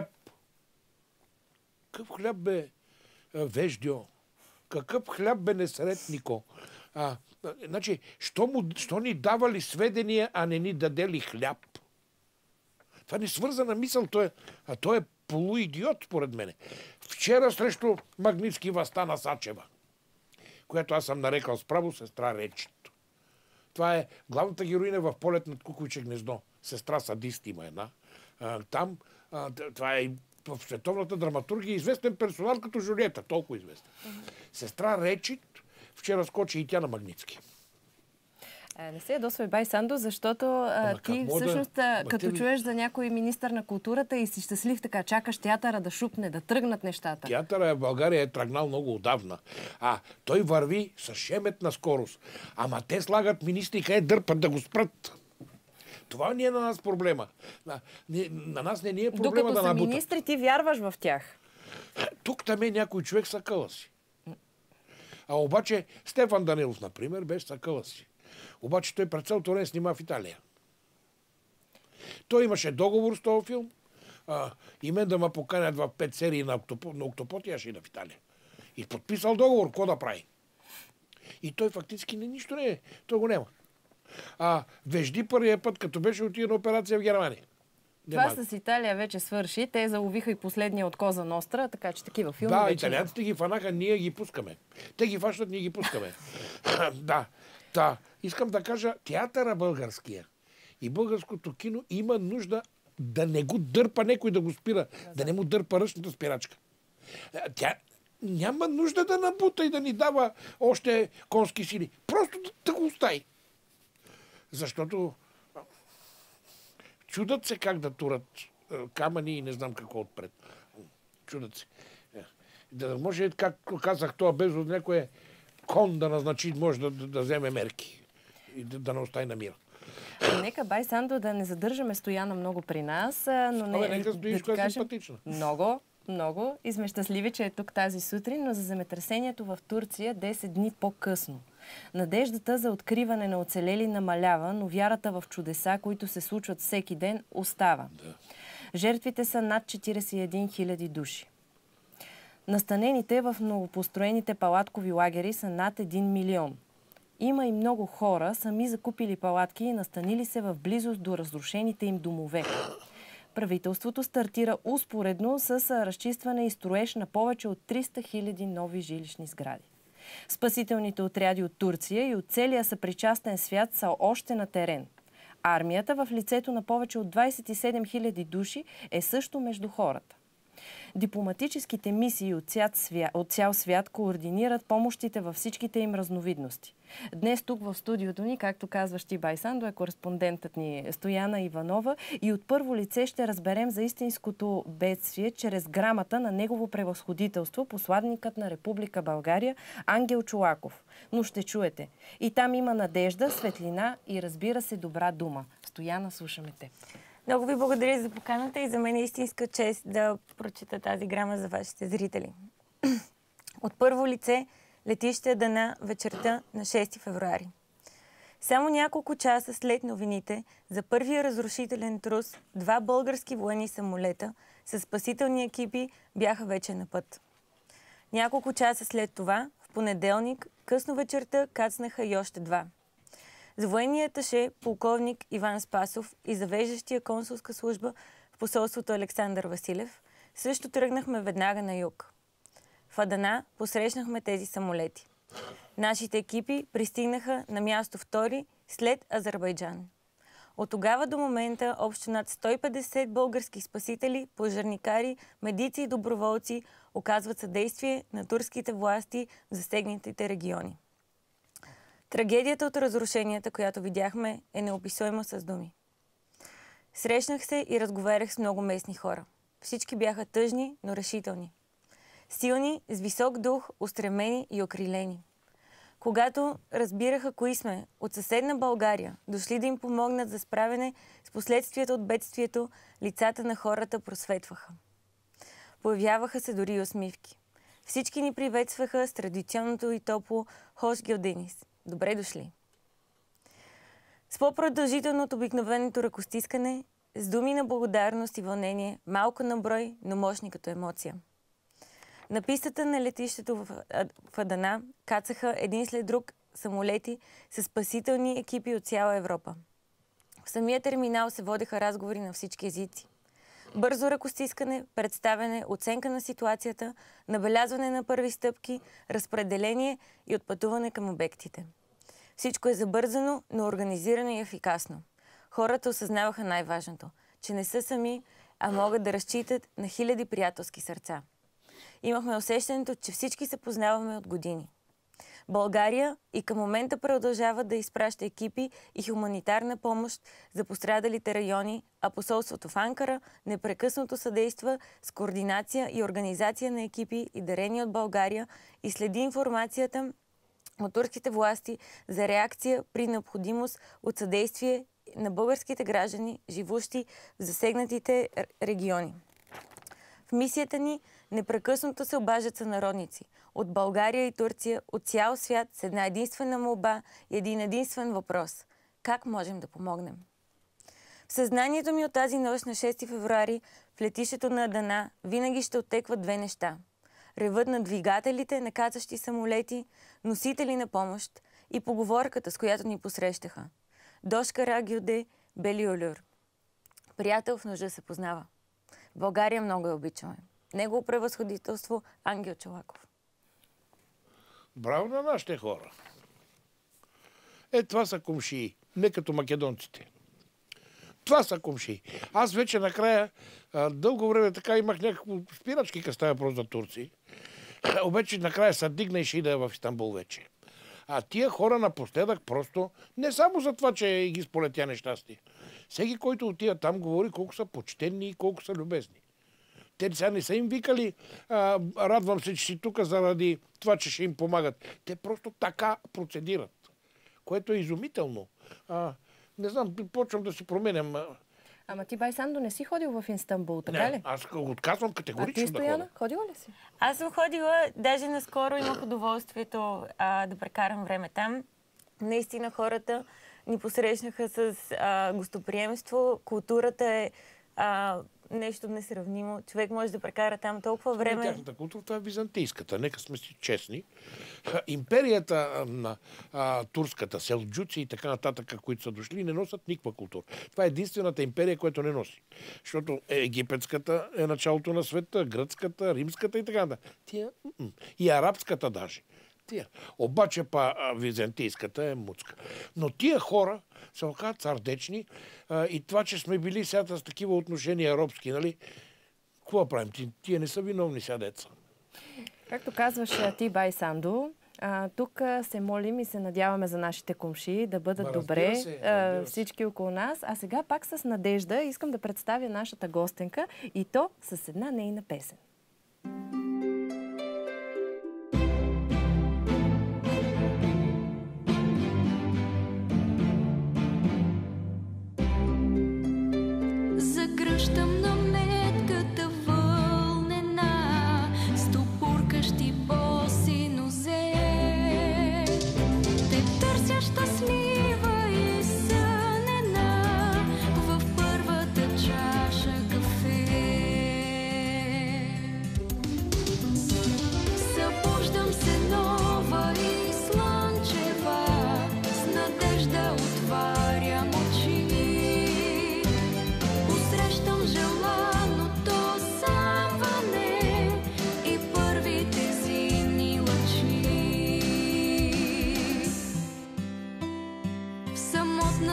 Какъв хляб бе, Веждио? Какъв хляб бе несретнико? Значи, що ни давали сведения, а не ни дадели хляб? Това не свързана мисъл, той е полуидиот, според мене. Вчера срещу Магнитски въстана Сачева, която аз съм нарекал справо сестра Речито. Това е главната героиня в Полет над кукуйче гнездо. Сестра садист има една. Там, това е в световната драматургия известен персонал като Жулиета, толкова известен. Сестра Речит вчера скочи и тя на Магнитски.
Не се ядосвай, бай Сандо, защото ти всъщност, като чуеш за някой министър на културата и си щастлив така, чакаш театъра да шупне, да тръгнат нещата.
Театъра в България е тръгнал много отдавна. Той върви с шеметна скорост. Ама те слагат министри, къде дърпат да го спрат. Това не е на нас проблема. На нас не е проблема
докато
да набутат.
Докато са министри, ти вярваш в тях.
Тук там е някой човек с акъла си. Обаче Стефан Данилов, например, беше с акъла си. Обаче той пред цялото време снима в Италия. Той имаше договор с този филм и мен да ме поканят в 5 серии на Октопод и аз ще ида в Италия. И подписал договор, какво да прави. И той фактически нищо не е. Той го няма. Вежди първия път, като беше отида на операция в Германия.
Това с Италия вече свърши. Те заловиха и последния от Коза Ностра, така че такива филми
да,
вече...
италианците ги фанаха, ние ги пускаме. Те ги фащат, ние ги пускаме. Да. Искам да кажа, театъра българския и българското кино има нужда да не го дърпа някой да го спира, да не му дърпа ръчната спирачка. Тя няма нужда да набута и да ни дава още конски сили. Просто да го остави. Защото чудат се как да турат камъни и не знам какво отпред. Чудат се. Да може, както казах, това без от някое кон да назначи, може да вземе мерки и да не остави на мира.
Нека, бай Сандо, да не задържаме Стояна много при нас, но не...
нека стоиш, да е симпатична.
Много. И сме щастливи, че е тук тази сутрин, но за земетресението в Турция 10 дни по-късно. Надеждата за откриване на оцелели намалява, но вярата в чудеса, които се случват всеки ден, остава. Да. Жертвите са над 41 000 души. Настанените в новопостроените палаткови лагери са над 1 милион. Има и много хора, сами закупили палатки и настанили се в близост до разрушените им домове. Правителството стартира успоредно с разчистване и строеж на повече от 300 000 нови жилищни сгради. Спасителните отряди от Турция и от целия съпричастен свят са още на терен. Армията в лицето на повече от 27 000 души е също между хората. Дипломатическите мисии от цял свят координират помощите във всичките им разновидности. Днес тук в студиото ни, както казваш ти, бай Сандо, е кореспондентът ни Стояна Иванова и от първо лице ще разберем за истинското бедствие чрез грамата на негово превъзходителство, посланникът на Република България Ангел Чолаков. Но ще чуете. И там има надежда, светлина и разбира се добра дума. Стояна, слушаме те.
Много ви благодаря за поканата и за мен е истинска чест да прочета тази грама за вашите зрители. От първо лице летище Адана вечерта на 6 февруари. Само няколко часа след новините за първия разрушителен трус, 2 български военни самолета с спасителни екипи бяха вече на път. Няколко часа след това, в понеделник, късно вечерта кацнаха и още 2. За военния аташе полковник Иван Спасов и завеждащия консулска служба в посолството Александър Василев също тръгнахме веднага на юг. В Адана посрещнахме тези самолети. Нашите екипи пристигнаха на място втори след Азербайджан. От тогава до момента общо над 150 български спасители, пожарникари, медици и доброволци оказват съдействие на турските власти в засегнатите региони. Трагедията от разрушенията, която видяхме, е неописуема с думи. Срещнах се и разговарях с много местни хора. Всички бяха тъжни, но решителни. Силни, с висок дух, устремени и окрилени. Когато разбираха кои сме от съседна България, дошли да им помогнат за справяне с последствията от бедствието, лицата на хората просветваха. Появяваха се дори и усмивки. Всички ни приветстваха с традиционното и топло «Хош геоденис». Добре дошли! С по-продължително от обикновеното ръкостискане, с думи на благодарност и вълнение, малко на брой, но мощни като емоция. На пистата на летището в Адана кацаха един след друг самолети с спасителни екипи от цяла Европа. В самия терминал се водеха разговори на всички езици. Бързо ръкостискане, представяне, оценка на ситуацията, набелязване на първи стъпки, разпределение и отпътуване към обектите. Всичко е забързано, но организирано и ефикасно. Хората осъзнаваха най-важното, че не са сами, а могат да разчитат на хиляди приятелски сърца. Имахме усещането, че всички се познаваме от години. България и към момента продължава да изпраща екипи и хуманитарна помощ за пострадалите райони, а посолството в Анкара непрекъснато съдейства с координация и организация на екипи и дарения от България и следи информацията от турските власти за реакция при необходимост от съдействие на българските граждани, живущи в засегнатите региони. В мисията ни непрекъснато се обаждат сънародници от България и Турция, от цял свят с една единствена молба и един единствен въпрос – как можем да помогнем? В съзнанието ми от тази нощ на 6 февруари в летището на Адана винаги ще оттекват 2 неща. Ревът на двигателите на кацащи самолети, носители на помощ и поговорката, с която ни посрещаха. Дошка Рагюде, Бели Олюр. Приятел в нужда се познава. В България много я обичаме. Негово превъзходителство Ангел Чолаков.
Браво на нашите хора! Това са комшии, не като македонците. Това са комшии. Аз вече накрая, дълго време така имах някакво спирачки, като става просто за турци. Обаче накрая се дигна и ще ида в Истанбул вече. А тия хора напоследък просто, не само за това, че ги сполетя нещастие. Всеки, който отива там, говори колко са почтенни и колко са любезни. Те сега не са им викали, радвам се, че си тук заради това, че ще им помагат. Те просто така процедират, което е изумително. Не знам, почвам да си променям.
Ама ти, Байсандо, не си ходил в Истанбул, така ли?
Не, аз отказвам категорично да ходя.
А ти, Стояна, ходила ли си?
Аз съм ходила, даже наскоро имах удоволствието да прекарам време там. Наистина хората ни посрещнаха с гостоприемство. Културата е нещо несравнимо. Човек може да прекара там толкова време.
Тяхната култура, това е византийската. Нека сме си честни. Империята на турската, селджуци и така нататък, които са дошли, не носят никаква култура. Това е единствената империя, която не носи. Защото египетската е началото на света, гръцката, римската и така нататък. Тия, и арабската даже. Тия. Обаче византийската е муцка. Но тия хора се оказват сърдечни и това, че сме били сега с такива отношения робски, нали? Какво правим? Тия не са виновни сега деца.
Както казваш ти, Байсандо, тук се молим и се надяваме за нашите комшии да бъдат добре всички около нас. А сега пак с надежда искам да представя нашата гостенка и то с една нейна песен.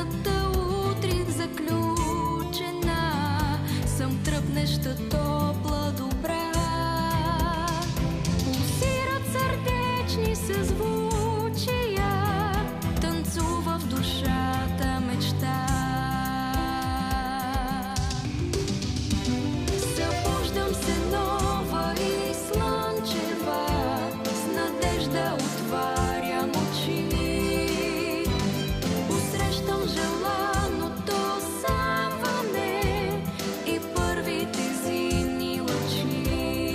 Лятната утрин заключена съм, тръпнеща топла добра. Пулсират сърдечни съзвучия, танцува в душата мечта. Събуждам се нова и слънчева, с надежда отварям очи. Посрещам желаното съмване и първите зимни лъчи.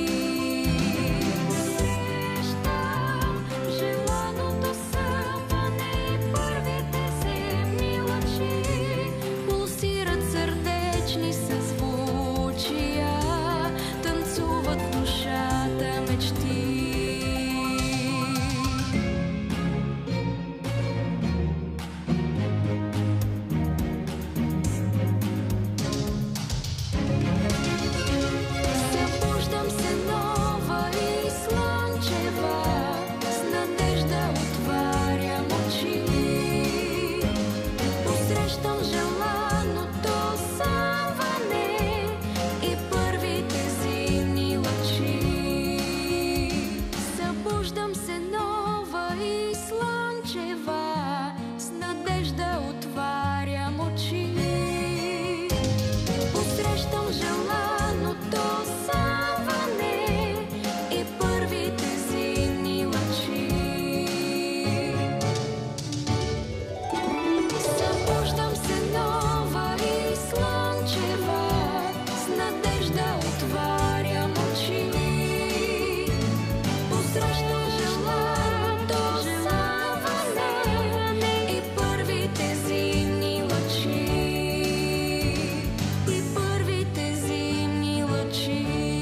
Посрещам желаното съмване и първите зимни лъчи. Пулсират сърдечни съзвучия, танцуват в душата мечти. Събуждам се нова и слънчева, с надежда отварям очи. Посрещам желаното съмване и първите зимни лъчи. Събуждам се нова и слънчева, с надежда отварям очи. Посрещам желаното съмване и първите зимни лъчи. Събуждам се нова и слънчева, с надежда отварям очи. Посрещам желаното съмване и първите зимни лъчи. И първите зимни лъчи.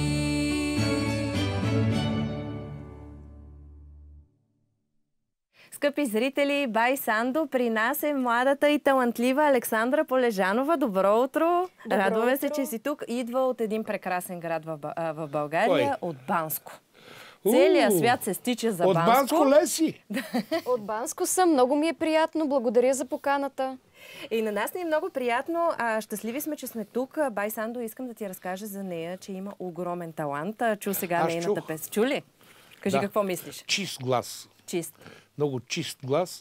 Скъпи зрители, бай Сандо, при нас е младата и талантлива Александра Полежанова. Добро утро! Радваме се, че си тук. Идва от един прекрасен град в България, от Банско. Целият свят се стича за
От
Банско.
Банско Леси.
От Банско съм. Много ми е приятно. Благодаря за поканата.
И на нас ни е много приятно. Щастливи сме, че сме тук. Бай Сандо, искам да ти разкажа за нея, че има огромен талант. Чу сега
Аз
нейната
чух.
песен. Чу ли? Кажи
Да.
какво мислиш.
Чист глас.
Чист.
Много чист глас.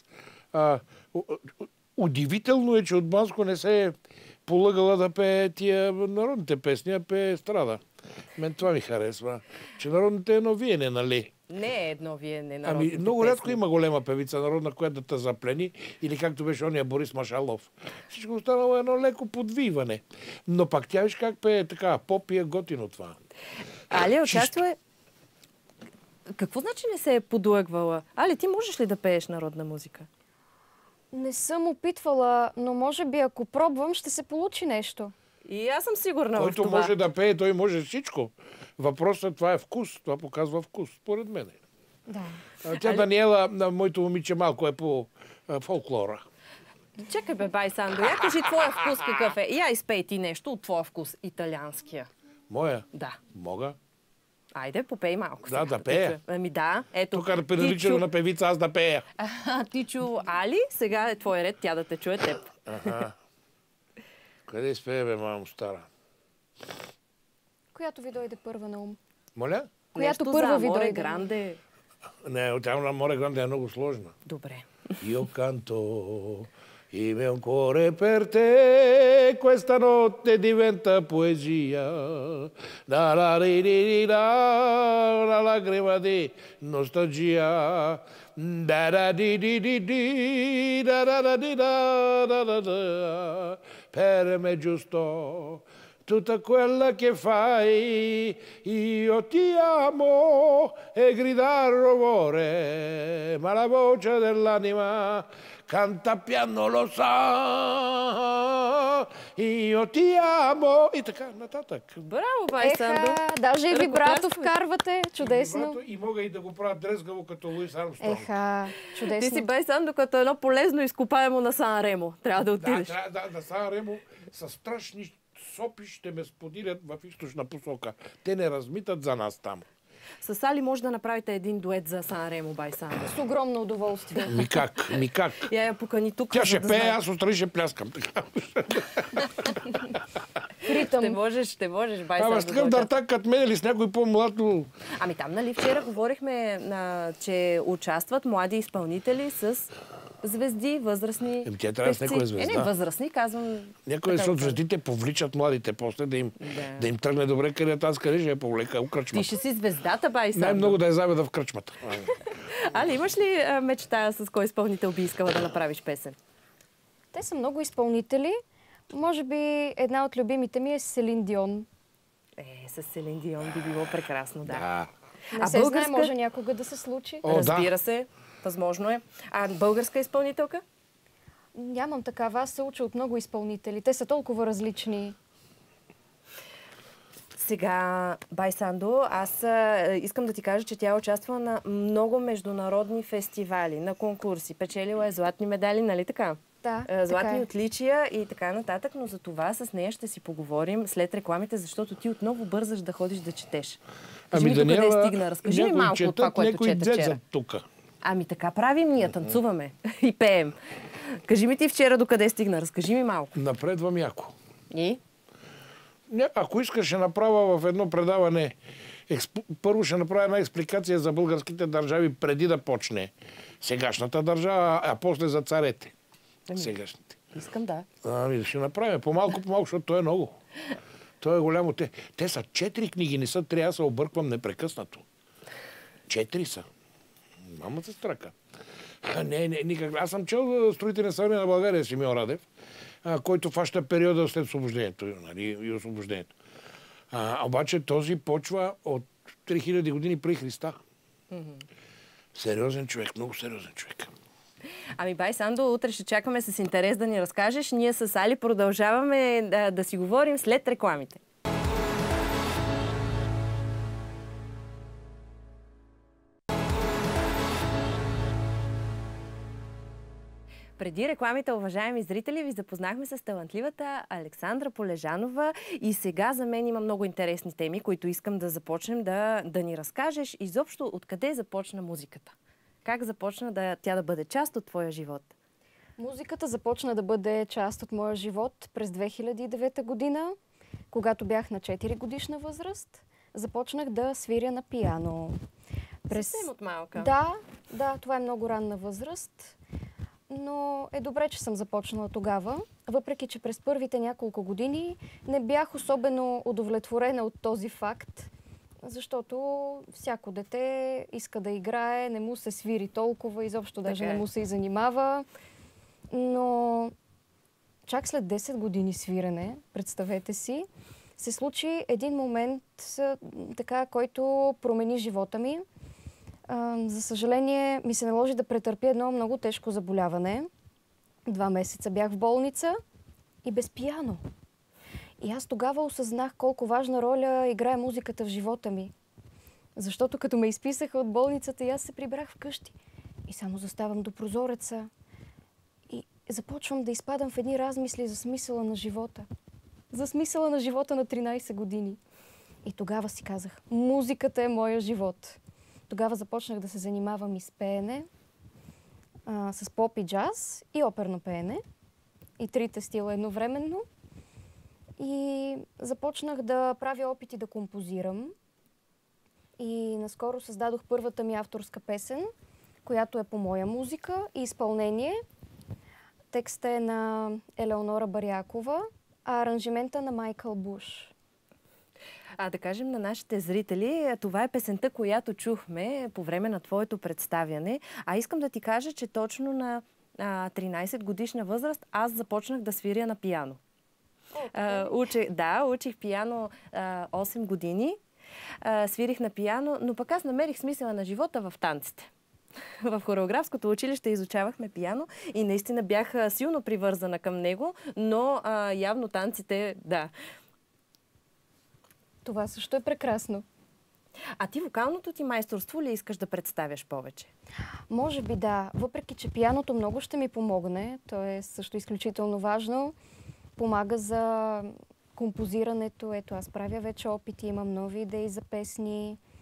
Удивително е, че от Банско не се е полъгала да пее тия народните песни, а пее естрада. Мен това ми харесва. Че народните е едно виене, нали?
Не е едно вие, не народните
Много
песни.
рядко има голема певица народна, която да те заплени, или както беше ония Борис Машалов. Всичко останало е едно леко подвиване. Но пак тя виж как пее така, поп и е готино това.
Али участва. Какво значи не се е подлъгвала? Али, ти можеш ли да пееш народна музика?
Не съм опитвала, но може би ако пробвам, ще се получи нещо.
И аз съм сигурна в
Който
това.
може да пее, той може всичко. Въпросът това е вкус. Това показва вкус, според мен.
Да.
Тя Даниела, моето момиче, малко е по фолклора.
Чакай бе, бай Сандо, я кажи твоя вкус какъв е. Я изпей ти нещо от твоя вкус, италианския.
Моя?
Да.
Мога.
Айде, попей малко.
Да,
сега,
да пея.
Ами да, ето.
Тук да прилича на певица, аз да пея.
Тичо Али, сега е твой ред, тя да те чуе теб.
Аха. Къде спее, бе, мамо стара?
Която ви дойде първа на ум?
Моля?
Която
Нещо
първа
за
ви
Аморе
дойде.
Гранде.
Не, тя на Море Гранде е много сложна.
Добре.
Io canto il mio cuore per te, questa notte diventa poesia. La la ri ri ri la, una lacrima di nostalgia. Da da di di di di, da da da di da da da da. Per me è giusto tutta quella che fai, io ti amo e gridare rumore, ma la voce dell'anima canta piano, lo sa, io ti amo. И така нататък.
Браво, бай Сандо.
Даже и вибрато
Ръкопляскаме.
вкарвате. Чудесно.
И мога и да го правя дрезгаво като Луис Армстронг.
Ти си
Чудесно.
бай Сандо като едно полезно изкопаемо на Сан Ремо. Трябва да отидеш.
Да, Сан Ремо са страшни сопи ще ме сподирят в източна посока. Те не размитат за нас там.
С Али може да направите един дует за Сан Ремо бай Сандо.
С огромно удоволствие.
Ми как?
Я покани тук.
Тя ще
за да
пее,
знае.
аз отстрани ще пляскам.
Ритъм.
Ще можеш, бай
Ама
Сандо.
с такъв дартак като мен или с някой по-млад, но...
Ами там, нали, вчера говорихме, че участват млади изпълнители с звезди, възрастни.
Тя трябва с
певци.
някоя звезда.
Не, възрастни, казвам.
Някои, защото звездите повличат младите после да им тръгне добре кариерата. Аз къде ще я повлека у кръчмата.
Ти ще си звездата, бай Сандо.
Най-много да я заведа в кръчмата.
Али, имаш ли мечта с кой изпълнител би искала да направиш песен?
Те са много изпълнители. Може би една от любимите ми е Селин Дион.
С Селин Дион би било прекрасно, да.
Не се знае, може някога да се случи.
Разбира се, възможно е. А българска изпълнителка?
Нямам такава. Аз се уча от много изпълнители. Те са толкова различни.
Сега, бай Сандо, аз искам да ти кажа, че тя участва на много международни фестивали, на конкурси. Печелила е златни медали, нали така?
Да,
златни
така е.
отличия и така нататък, но за това с нея ще си поговорим след рекламите, защото ти отново бързаш да ходиш да четеш. Кажи ми докъде стигна. Разкажи ми малко от това, което чета вчера. Ами така правим ние, танцуваме и пеем. Кажи ми ти вчера докъде стигна. Разкажи ми малко.
Напредвам яко.
И?
Ако искаш, ще направя в едно предаване. Първо ще направя една експликация за българските държави преди да почне сегашната държава, а после за царете. Сегашните.
Искам, да.
Ще направим по-малко, защото то е много. То е голямо. Те са 4 книги, не са 3, аз се обърквам непрекъснато. 4 са. Мама се страка. Не, никак. Аз съм чел строителен съвремен на България, Симеон Радев, който фаща периода след освобождението, нали, и освобождението. Обаче този почва от 3000 години преди Христа. Сериозен човек, много сериозен човек.
Ами, бай Сандо, утре ще чакаме с интерес да ни разкажеш. Ние с Али продължаваме да си говорим след рекламите. Преди рекламите, уважаеми зрители, ви запознахме с талантливата Александра Полежанова и сега за мен има много интересни теми, които искам да започнем да ни разкажеш. Изобщо, откъде започна музиката? Как започна тя да бъде част от твоя живот?
Музиката започна да бъде част от моя живот през 2009 година, когато бях на 4 годишна възраст. Започнах да свиря на пиано.
Съвсем от малка.
Да, това е много ранна възраст. Но е добре, че съм започнала тогава, въпреки че през първите няколко години не бях особено удовлетворена от този факт, защото всяко дете иска да играе, не му се свири толкова, изобщо даже не му се и занимава. Но чак след 10 години свирене, представете си, се случи един момент, който промени живота ми. За съжаление, ми се наложи да претърпя едно много тежко заболяване. 2 месеца бях в болница и без пиано. И аз тогава осъзнах колко важна роля играе музиката в живота ми. Защото като ме изписаха от болницата, и аз се прибрах вкъщи. И само заставам до прозореца и започвам да изпадам в едни размисли за смисъла на живота. За смисъла на живота на 13 години. И тогава си казах, музиката е моя живот. Тогава започнах да се занимавам и с пеене, с поп и джаз и оперно пеене. И трите стила едновременно. И започнах да правя опити да композирам. И наскоро създадох първата ми авторска песен, която е по моя музика и изпълнение. Текстът е на Елеонора Барякова, а аранжимента на Майкъл Буш.
Да кажем на нашите зрители, това е песента, която чухме по време на твоето представяне. Искам да ти кажа, че точно на 13 годишна възраст аз започнах да свиря на пиано. Учих пиано 8 години. Свирих на пиано, но пък аз намерих смисъла на живота в танците. В хореографското училище изучавахме пиано и наистина бях силно привързана към него, но явно танците, да.
Това също е прекрасно.
А ти вокалното ти майсторство ли искаш да представяш повече?
Може би да. Въпреки че пианото много ще ми помогне, то е също изключително важно. Помага за композирането. Ето, аз правя вече опити, имам нови идеи за песни.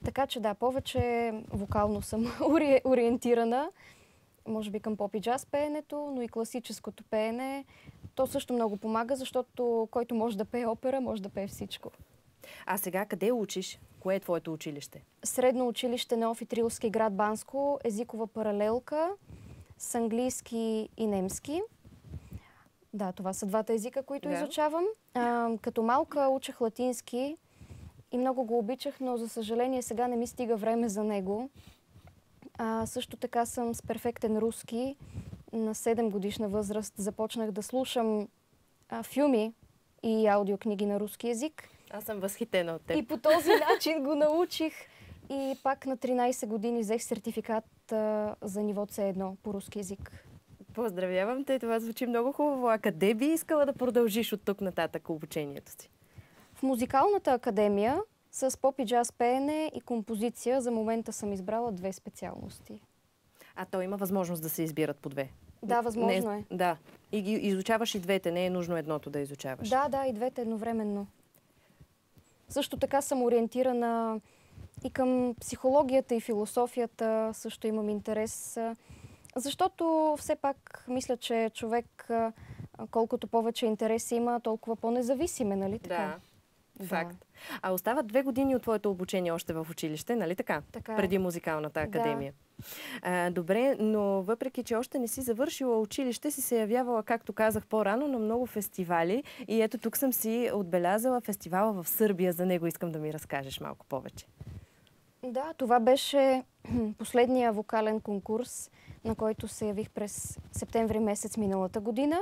Така че да, повече вокално съм ориентирана. Може би към поп и джаз пеенето, но и класическото пеене. То също много помага, защото който може да пее опера, може да пее всичко.
А сега къде учиш? Кое е твоето училище?
Средно училище Неофит Рилски, град Банско, езикова паралелка с английски и немски. Да, това са двата езика, които изучавам. Като малка учех латински и много го обичах, но за съжаление сега не ми стига време за него. Също така съм с перфектен руски. На 7 годишна възраст започнах да слушам филми и аудиокниги на руски език.
Аз съм възхитена от теб.
И по този начин го научих. И пак на 13 години взех сертификат за ниво C1 по руски език.
Поздравявам те, това звучи много хубаво. А къде би искала да продължиш от тук нататък обучението си?
В музикалната академия с поп и джаз пеене и композиция за момента съм избрала 2 специалности.
А то има възможност да се избират по 2?
Да, възможно е.
Да. И ги изучаваш и двете, не е нужно едното да изучаваш.
Да, и двете едновременно. Също така съм ориентирана и към психологията и философията, също имам интерес. Защото все пак мисля, че човек колкото повече интерес има, толкова по-независим е, нали така?
Да, факт. А остават 2 години от твоето обучение още в училище, нали така?
Така е.
Преди музикалната академия. Да. Добре, но въпреки, че още не си завършила училище, си се явявала, както казах по-рано, на много фестивали. И ето тук съм си отбелязала фестивала в Сърбия. За него искам да ми разкажеш малко повече.
Да, това беше последния вокален конкурс, на който се явих през септември месец миналата година.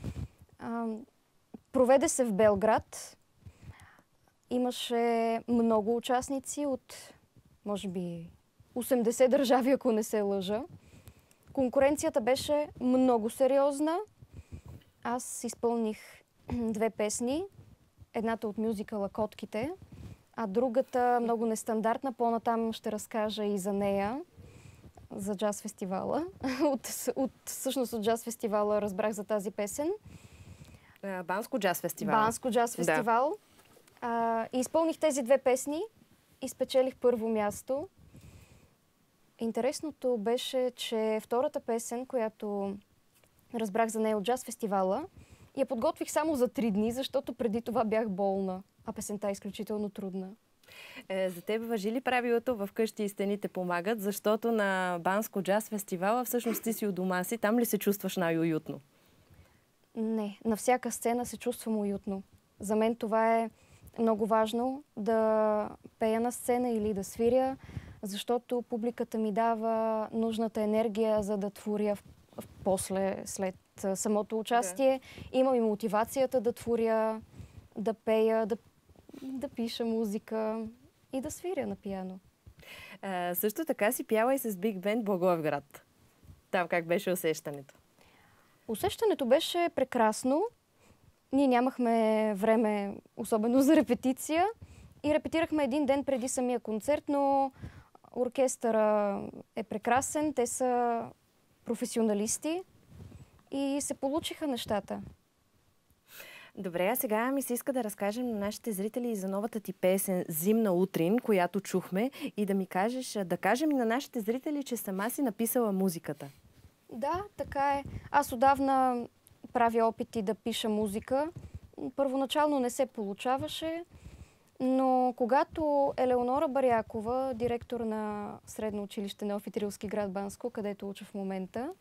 Проведе се в Белград. Имаше много участници от, може би, 80 държави, ако не се лъжа. Конкуренцията беше много сериозна. Аз изпълних 2 песни. Едната от мюзикъла "Котките", а другата, много нестандартна, по-натам ще разкажа и за нея, за джаз фестивала. Всъщност от джаз фестивала разбрах за тази песен.
Банско джаз фестивал.
Банско джаз фестивал. Да. И изпълних тези 2 песни и спечелих първо място. Интересното беше, че втората песен, която разбрах за нея от джаз фестивала, я подготвих само за 3 дни, защото преди това бях болна, а песента е изключително трудна.
За теб важи ли правилото "в къщи и стените помагат", защото на Банско джаз фестивала всъщност ти си у дома си, там ли се чувстваш най-уютно?
Не, на всяка сцена се чувствам уютно. За мен това е много важно, да пея на сцена или да свиря, защото публиката ми дава нужната енергия, за да творя после, след самото участие. Да. Имам и мотивацията да творя, да пея, да пиша музика и да свиря на пиано.
Също така си пяла и с Биг Бенд Благоевград. Там как беше усещането?
Усещането беше прекрасно. Ние нямахме време, особено за репетиция. И репетирахме 1 ден преди самия концерт, но оркестъра е прекрасен. Те са професионалисти и се получиха нещата.
Добре, а сега ми се иска да разкажем на нашите зрители и за новата ти песен "Зимна утрин", която чухме, и да ми кажеш, да кажем на нашите зрители, че сама си написала музиката.
Да, така е. Аз отдавна правя опити да пиша музика. Първоначално не се получаваше, но когато Елеонора Барякова, директор на Средно училище Неофит Рилски, град Банско, където уча в момента,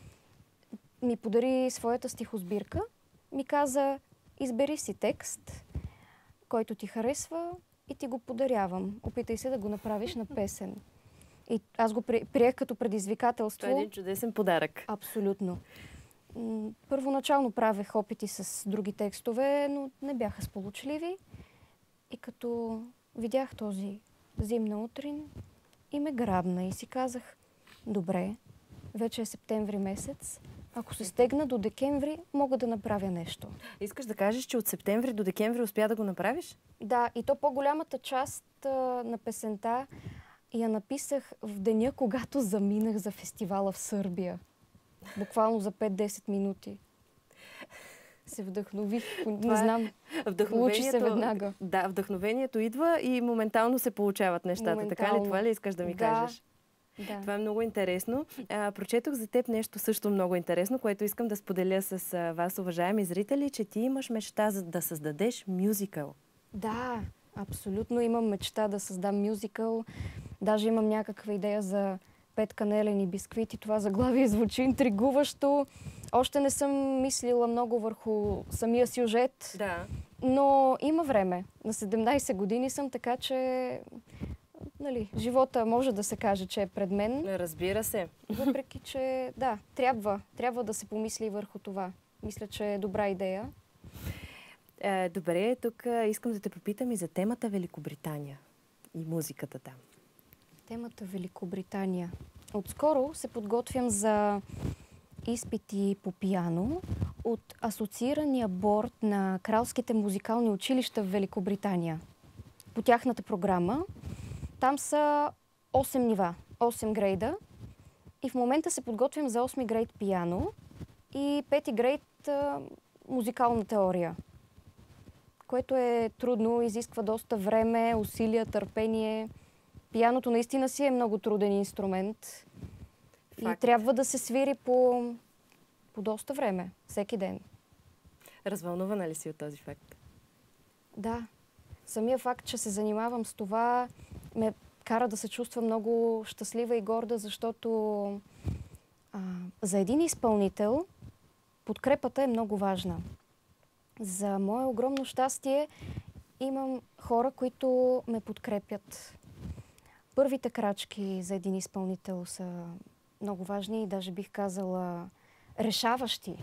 ми подари своята стихосбирка, ми каза: "Избери си текст, който ти харесва и ти го подарявам. Опитай се да го направиш на песен." И аз го приех като предизвикателство.
Това е един чудесен подарък.
Абсолютно. Първоначално правех опити с други текстове, но не бяха сполучливи. И като видях този "Зимна утрин", и ме грабна и си казах: добре, вече е септември месец. Ако се стегна до декември, мога да направя нещо.
Искаш да кажеш, че от септември до декември успя да го направиш?
Да, и то по-голямата част на песента я написах в деня, когато заминах за фестивала в Сърбия. Буквално за 5-10 минути. се вдъхнових. Не знам. Получи се веднага.
Да, вдъхновението идва и моментално се получават нещата. Така ли? Това ли искаш да ми кажеш?
Да.
Това е много интересно. Прочетох за теб нещо също много интересно, което искам да споделя с вас, уважаеми зрители, че ти имаш мечта да създадеш мюзикъл.
Да, абсолютно имам мечта да създам мюзикъл. Даже имам някаква идея за Петка Нелен и бисквити. Това заглавие звучи интригуващо. Още не съм мислила много върху самия сюжет,
да.
Но има време. На 17 години съм, така че живота може да се каже, че е пред мен.
Разбира се.
Въпреки, че да, трябва да се помисли върху това. Мисля, че е добра идея.
Добре, тук искам да те попитам и за темата Великобритания и музиката там.
Темата Великобритания. Отскоро се подготвям за изпити по пиано от асоциирания борд на кралските музикални училища в Великобритания. По тяхната програма там са 8 нива, 8 грейда. И в момента се подготвям за 8 грейд пиано и 5 грейд музикална теория, което е трудно, изисква доста време, усилия, търпение. Пианото наистина си е много труден инструмент. Факт. И трябва да се свири по доста време, всеки ден.
Развълнувана ли си от този факт?
Да. Самия факт, че се занимавам с това, ме кара да се чувства много щастлива и горда, защото за един изпълнител подкрепата е много важна. За мое огромно щастие имам хора, които ме подкрепят. Първите крачки за един изпълнител са много важни и даже бих казала решаващи.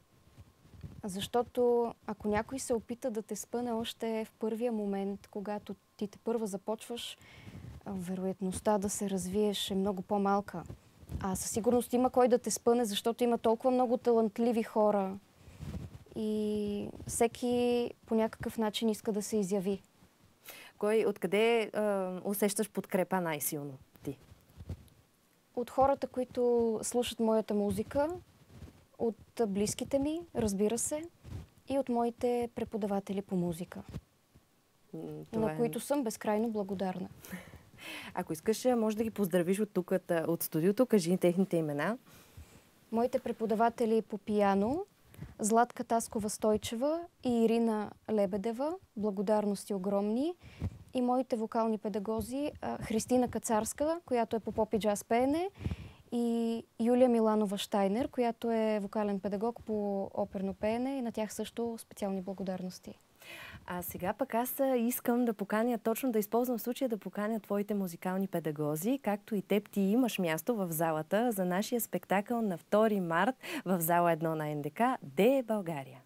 Защото ако някой се опита да те спъне още в първия момент, когато ти тепърва започваш, вероятността да се развиеш е много по-малка. А със сигурност има кой да те спъне, защото има толкова много талантливи хора и всеки по някакъв начин иска да се изяви.
Откъде усещаш подкрепа най-силно ти?
От хората, които слушат моята музика, от близките ми, разбира се, и от моите преподаватели по музика, на които съм безкрайно благодарна.
Ако искаш, може да ги поздравиш от тук, от студиото. Кажи техните имена.
Моите преподаватели по пиано, Златка Таскова-Стойчева и Ирина Лебедева, благодарности огромни. И моите вокални педагози, Христина Кацарска, която е по поп и джаз пеене, и Юлия Миланова-Штайнер, която е вокален педагог по оперно пеене, и на тях също специални благодарности.
А сега пък аз искам да поканя, точно да използвам случая да поканя твоите музикални педагози, както и теб, ти имаш място в залата за нашия спектакъл на 2 март в зала 1 на НДК Де България.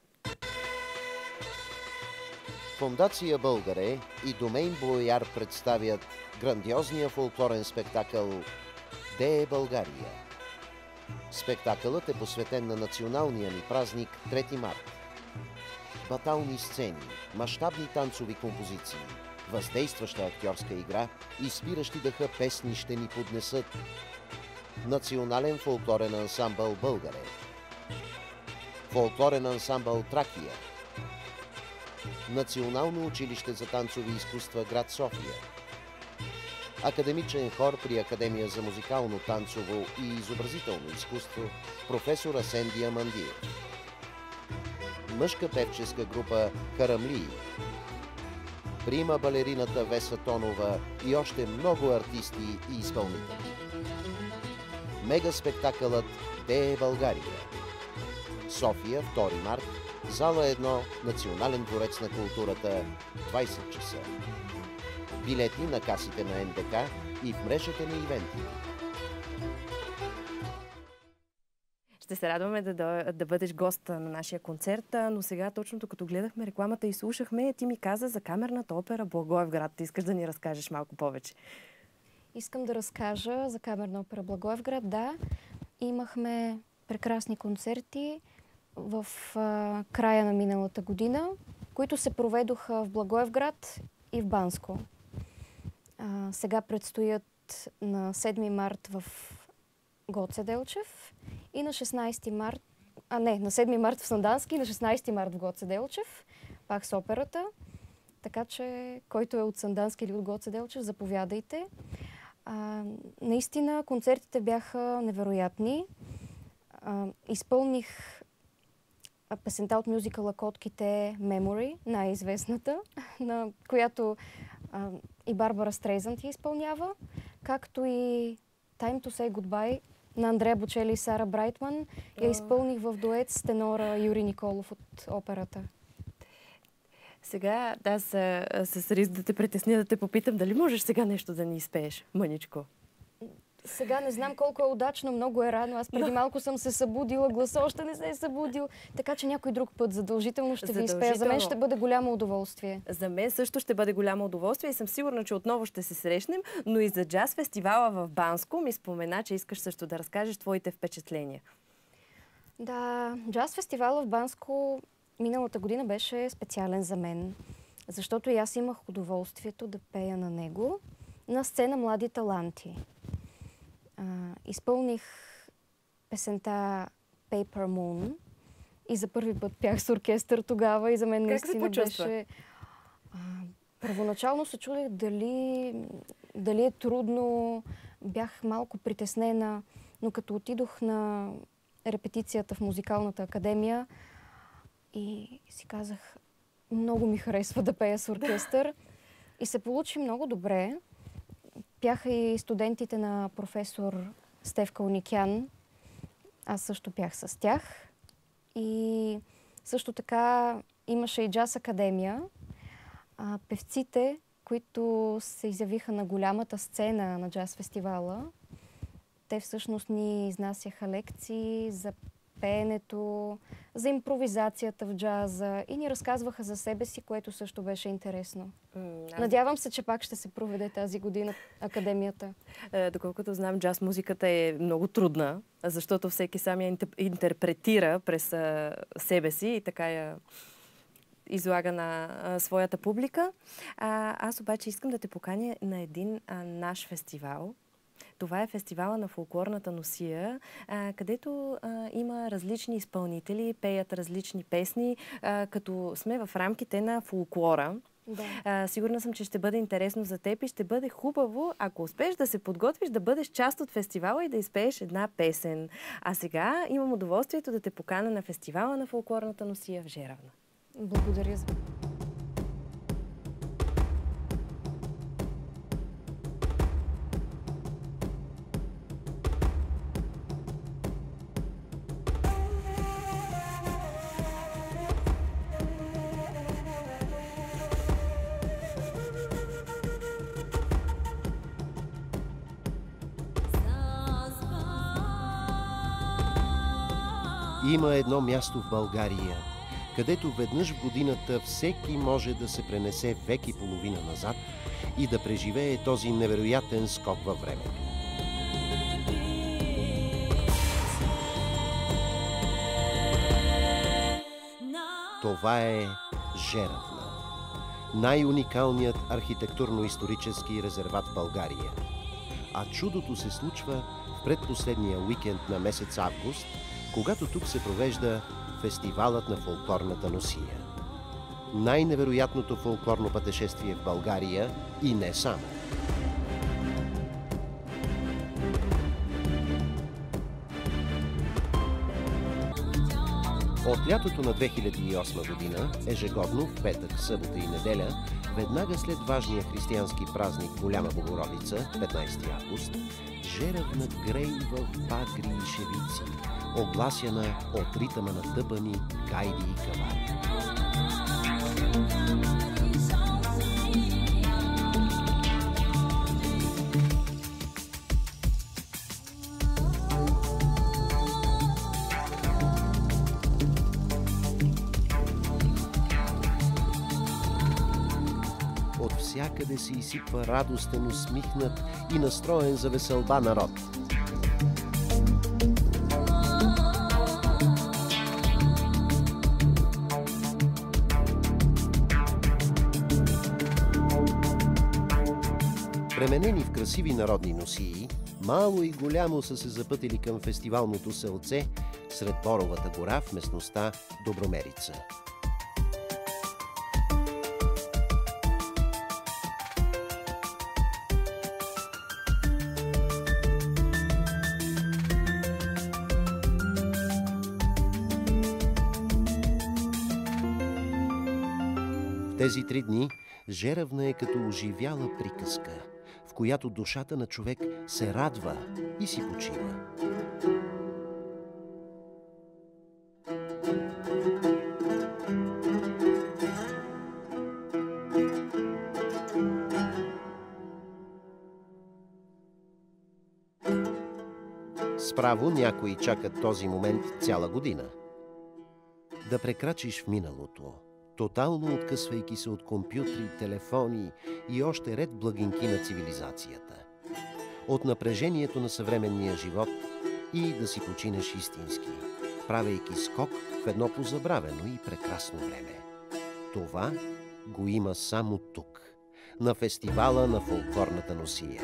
Фондация Българе и Домейн Бояр представят грандиозния фолклорен спектакъл Де България. Спектакълът е посветен на националния ни празник 3 март. Батални сцени, мащабни танцови композиции, въздействаща актьорска игра и спиращи дъха песни ще ни поднесат Национален фолклорен ансамбъл Българе, Фолклорен ансамбъл Тракия, Национално училище за танцови изкуства град София, Академичен хор при Академия за музикално, танцово и изобразително изкуство професор Асен Диамандиев, мъжка певческа група Карамлии, прима балерината Веса Тонова и още много артисти и изпълнители. Мега спектакълът Де България. София, 2 март, зала 1, Национален дворец на културата, 20 часа. Билети на касите на НДК и в мрежата на ивенти.
Ще се радваме да бъдеш гост на нашия концерт, но сега точно като гледахме рекламата и слушахме, ти ми каза за камерната опера Благоевград. Ти искаш да ни разкажеш малко повече?
Искам да разкажа за камерна опера Благоевград. Да, имахме прекрасни концерти в края на миналата година, които се проведоха в Благоевград и в Банско. Сега предстоят на 7 март в Гоце Делчев и на 16 март на 7 март в Сандански, на 16 март в Гоце Делчев, пак с операта. Така че, който е от Сандански или от Гоце Делчев, заповядайте. Наистина, концертите бяха невероятни. Изпълних песента от мюзикъла Котките Memory, най-известната, на която и Барбара Стрейзанд я изпълнява, както и Time to Say Goodbye на Андрея Бочели и Сара Брайтман. Я изпълних в дует с тенора Юрий Николов от операта.
Сега, аз с риск да те притесня, да те попитам, дали можеш сега нещо да ни изпееш, мъничко?
Сега не знам колко е удачно, много е рано. Аз преди малко съм се събудила, гласа още не се е събудил. Така че някой друг път задължително ще ви изпея. За мен ще бъде голямо удоволствие.
За мен също ще бъде голямо удоволствие и съм сигурна, че отново ще се срещнем, но и за джаз фестивала в Банско ми спомена, че искаш също да разкажеш твоите впечатления.
Да, джаз фестивала в Банско миналата година беше специален за мен, защото и аз имах удоволствието да пея на него на сцена Млади таланти. Изпълних песента Paper Moon и за първи път пях с оркестър тогава и за мен наистина беше... Първоначално се чудех дали е трудно, бях малко притеснена, но като отидох на репетицията в музикалната академия и си казах, много ми харесва да пея с оркестър и се получи много добре. Пяха и студентите на професор Стефка Уникян. Аз също пях с тях. И също така имаше и джаз академия. Певците, които се изявиха на голямата сцена на джаз фестивала, те всъщност ни изнасяха лекции за пеенето, за импровизацията в джаза и ни разказваха за себе си, което също беше интересно. Надявам се, че пак ще се проведе тази година академията.
Доколкото знам, джаз музиката е много трудна, защото всеки сам я интерпретира през себе си и така я излага на своята публика. Аз обаче искам да те поканя на един наш фестивал. Това е фестивала на фолклорната носия, където има различни изпълнители, пеят различни песни, като сме в рамките на фолклора. Да. Сигурна съм, че ще бъде интересно за теб и ще бъде хубаво, ако успееш да се подготвиш, да бъдеш част от фестивала и да изпееш една песен. А сега имам удоволствието да те покана на фестивала на фолклорната носия в Жеравна.
Благодаря за...
Има едно място в България, където веднъж в годината всеки може да се пренесе век и половина назад и да преживее този невероятен скок във времето. Това е Жеравна, най-уникалният архитектурно-исторически резерват в България. А чудото се случва в предпоследния уикенд на месец август, когато тук се провежда фестивалът на фолклорната носия. Най-невероятното фолклорно пътешествие в България и не само. От лятото на 2008 година, ежегодно в петък, събота и неделя, веднага след важния християнски празник Голяма Богородица, 15 август, Жеравна грей в багри и шевици, огласяна от ритъма на тъбани, гайди и кавари. От всякъде се изсипва радостен, усмихнат и настроен за веселба народ. Пременени в красиви народни носии, мало и голямо са се запътили към фестивалното селце сред Боровата гора в местността Добромерица. Тези 3 дни Жеравна е като оживяла приказка, в която душата на човек се радва и си почива. Справо някои чакат този момент цяла година. Да прекрачиш в миналото, тотално откъсвайки се от компютри, телефони и още ред благинки на цивилизацията. От напрежението на съвременния живот и да си починеш истински, правейки скок в едно позабравено и прекрасно време. Това го има само тук, на фестивала на фолклорната носия.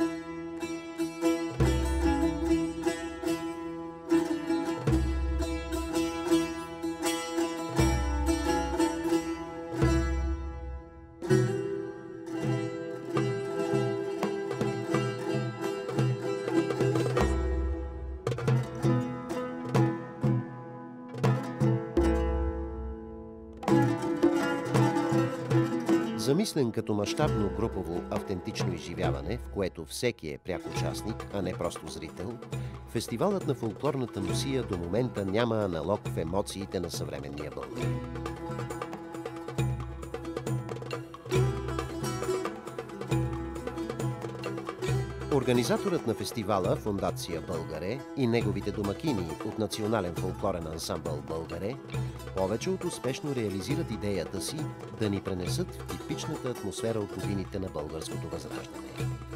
Замислен като мащабно групово автентично изживяване, в което всеки е пряк участник, а не просто зрител, фестивалът на фолклорната носия до момента няма аналог в емоциите на съвременния българин. Организаторът на фестивала, Фондация Българе, и неговите домакини от Национален фолклорен ансамбъл Българе повече от успешно реализират идеята си да ни пренесат в типичната атмосфера от годините на българското възраждане.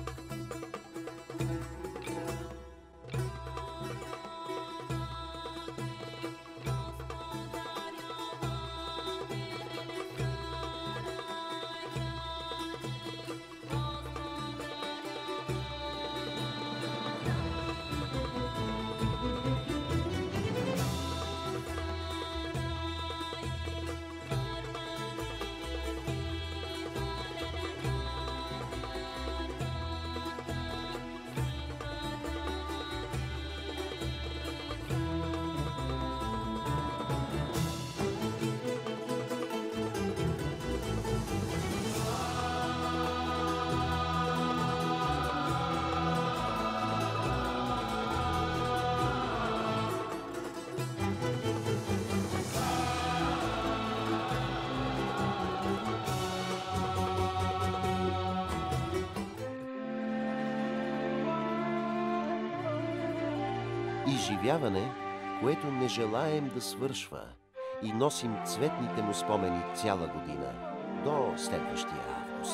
Изживяване, което не желаем да свършва и носим цветните му спомени цяла година, до следващия август.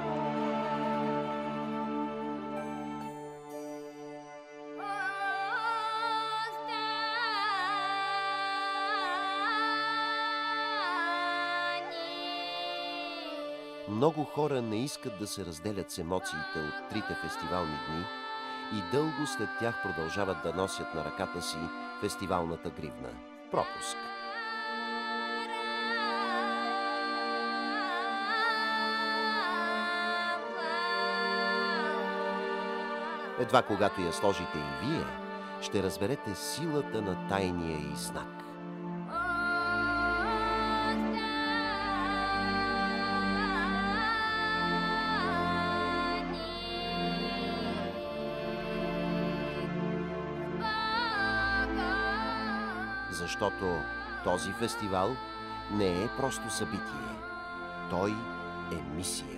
Много хора не искат да се разделят с емоциите от 3 фестивални дни и дълго след тях продължават да носят на ръката си фестивалната гривна – пропуск. Едва когато я сложите и вие, ще разберете силата на тайния й знак. Защото този фестивал не е просто събитие. Той е мисия.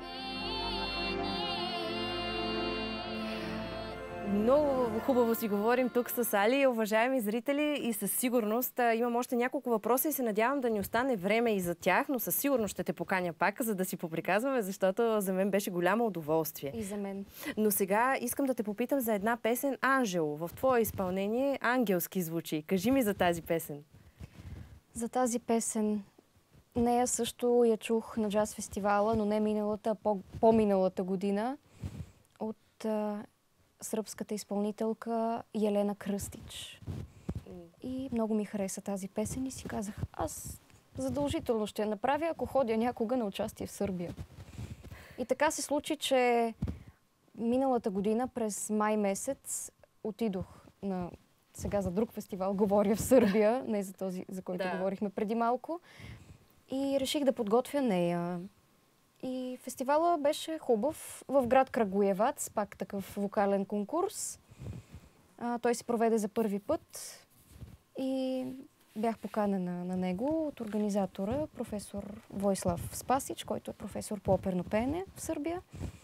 Много хубаво си говорим тук с Али, уважаеми зрители, и със сигурност имам още няколко въпроса и се надявам да ни остане време и за тях, но със сигурност ще те поканя пак, за да си поприказваме, защото за мен беше голямо удоволствие.
И за мен.
Но сега искам да те попитам за една песен "Анжело". В твое изпълнение ангелски звучи. Кажи ми за тази песен.
За тази песен, нея също я чух на джаз фестивала, но не миналата, а по-миналата година от сръбската изпълнителка Елена Кръстич. И много ми хареса тази песен и си казах, аз задължително ще я направя, ако ходя някога на участие в Сърбия. И така се случи, че миналата година през май месец отидох сега за друг фестивал, говоря в Сърбия, не за този, за който говорихме преди малко. И реших да подготвя нея. И фестивала беше хубав в град Крагуевац, пак такъв вокален конкурс. Той се проведе за първи път и бях поканена на него от организатора, професор Войслав Спасич, който е професор по оперно пеене в Сърбия.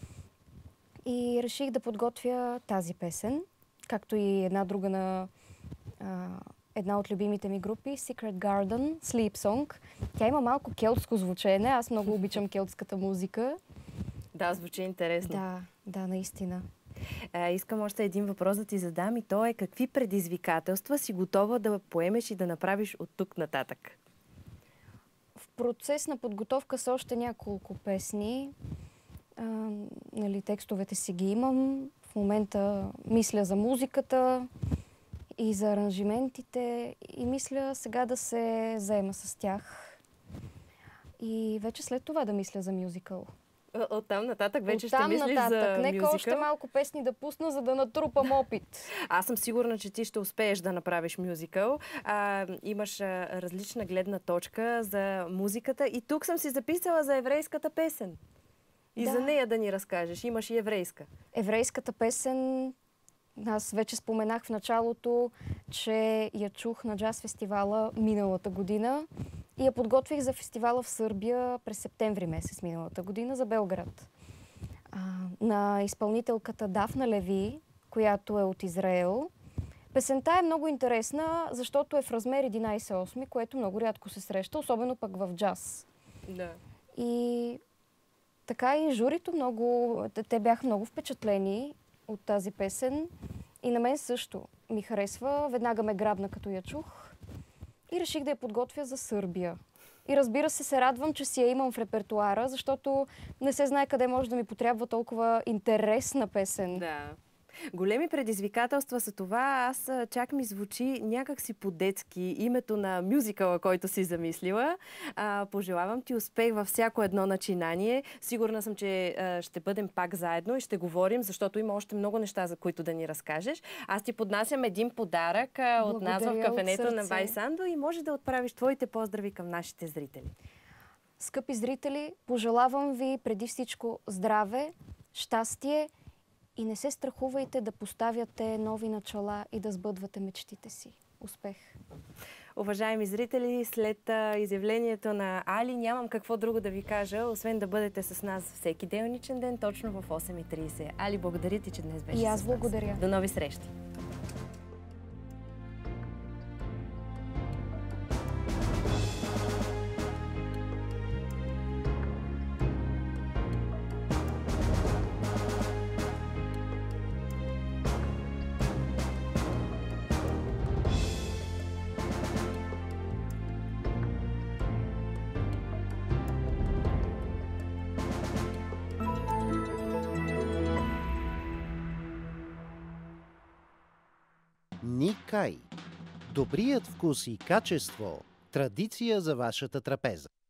И реших да подготвя тази песен, както и една друга на една от любимите ми групи, Secret Garden, Sleep Song. Тя има малко келтско звучене. Аз много обичам келтската музика.
Да, звучи интересно.
Да, наистина.
Искам още един въпрос да ти задам и то е какви предизвикателства си готова да поемеш и да направиш от тук нататък?
В процес на подготовка са още няколко песни. Текстовете си ги имам. В момента мисля за музиката и за аранжиментите и мисля сега да се заема с тях. И вече след това да мисля за мюзикъл.
Оттам нататък вече ще мислиш за мюзикъл?
Нека още малко песни да пусна, за да натрупам опит.
Аз съм сигурна, че ти ще успееш да направиш мюзикъл. Имаш различна гледна точка за музиката и тук съм си записала за еврейската песен. И за нея да ни разкажеш. Имаш и еврейска.
Еврейската песен, аз вече споменах в началото, че я чух на джаз фестивала миналата година и я подготвих за фестивала в Сърбия през септември месец миналата година за Белград. На изпълнителката Дафна Леви, която е от Израел. Песента е много интересна, защото е в размер 11/8, което много рядко се среща, особено пък в джаз.
Да.
И така и журито те бяха много впечатлени от тази песен и на мен също ми харесва. Веднага ме грабна като я чух и реших да я подготвя за Сърбия. И разбира се радвам, че си я имам в репертуара, защото не се знае къде може да ми потрябва толкова интересна песен.
Да. Големи предизвикателства са това. Аз чак ми звучи някак си по-детски името на мюзикъла, който си замислила. Пожелавам ти успех във всяко едно начинание. Сигурна съм, че ще бъдем пак заедно и ще говорим, защото има още много неща, за които да ни разкажеш. Аз ти поднасям един подарък от нас в кафенето на Вайсандо и може да отправиш твоите поздрави към нашите зрители.
Скъпи зрители, пожелавам ви преди всичко здраве, щастие и не се страхувайте да поставяте нови начала и да сбъдвате мечтите си. Успех!
Уважаеми зрители, след изявлението на Али нямам какво друго да ви кажа, освен да бъдете с нас всеки делничен ден, точно в 8:30. Али, благодаря ти, че днес беше с нас.
И аз благодаря.
До нови срещи!
Никай. Добрият вкус и качество – традиция за вашата трапеза.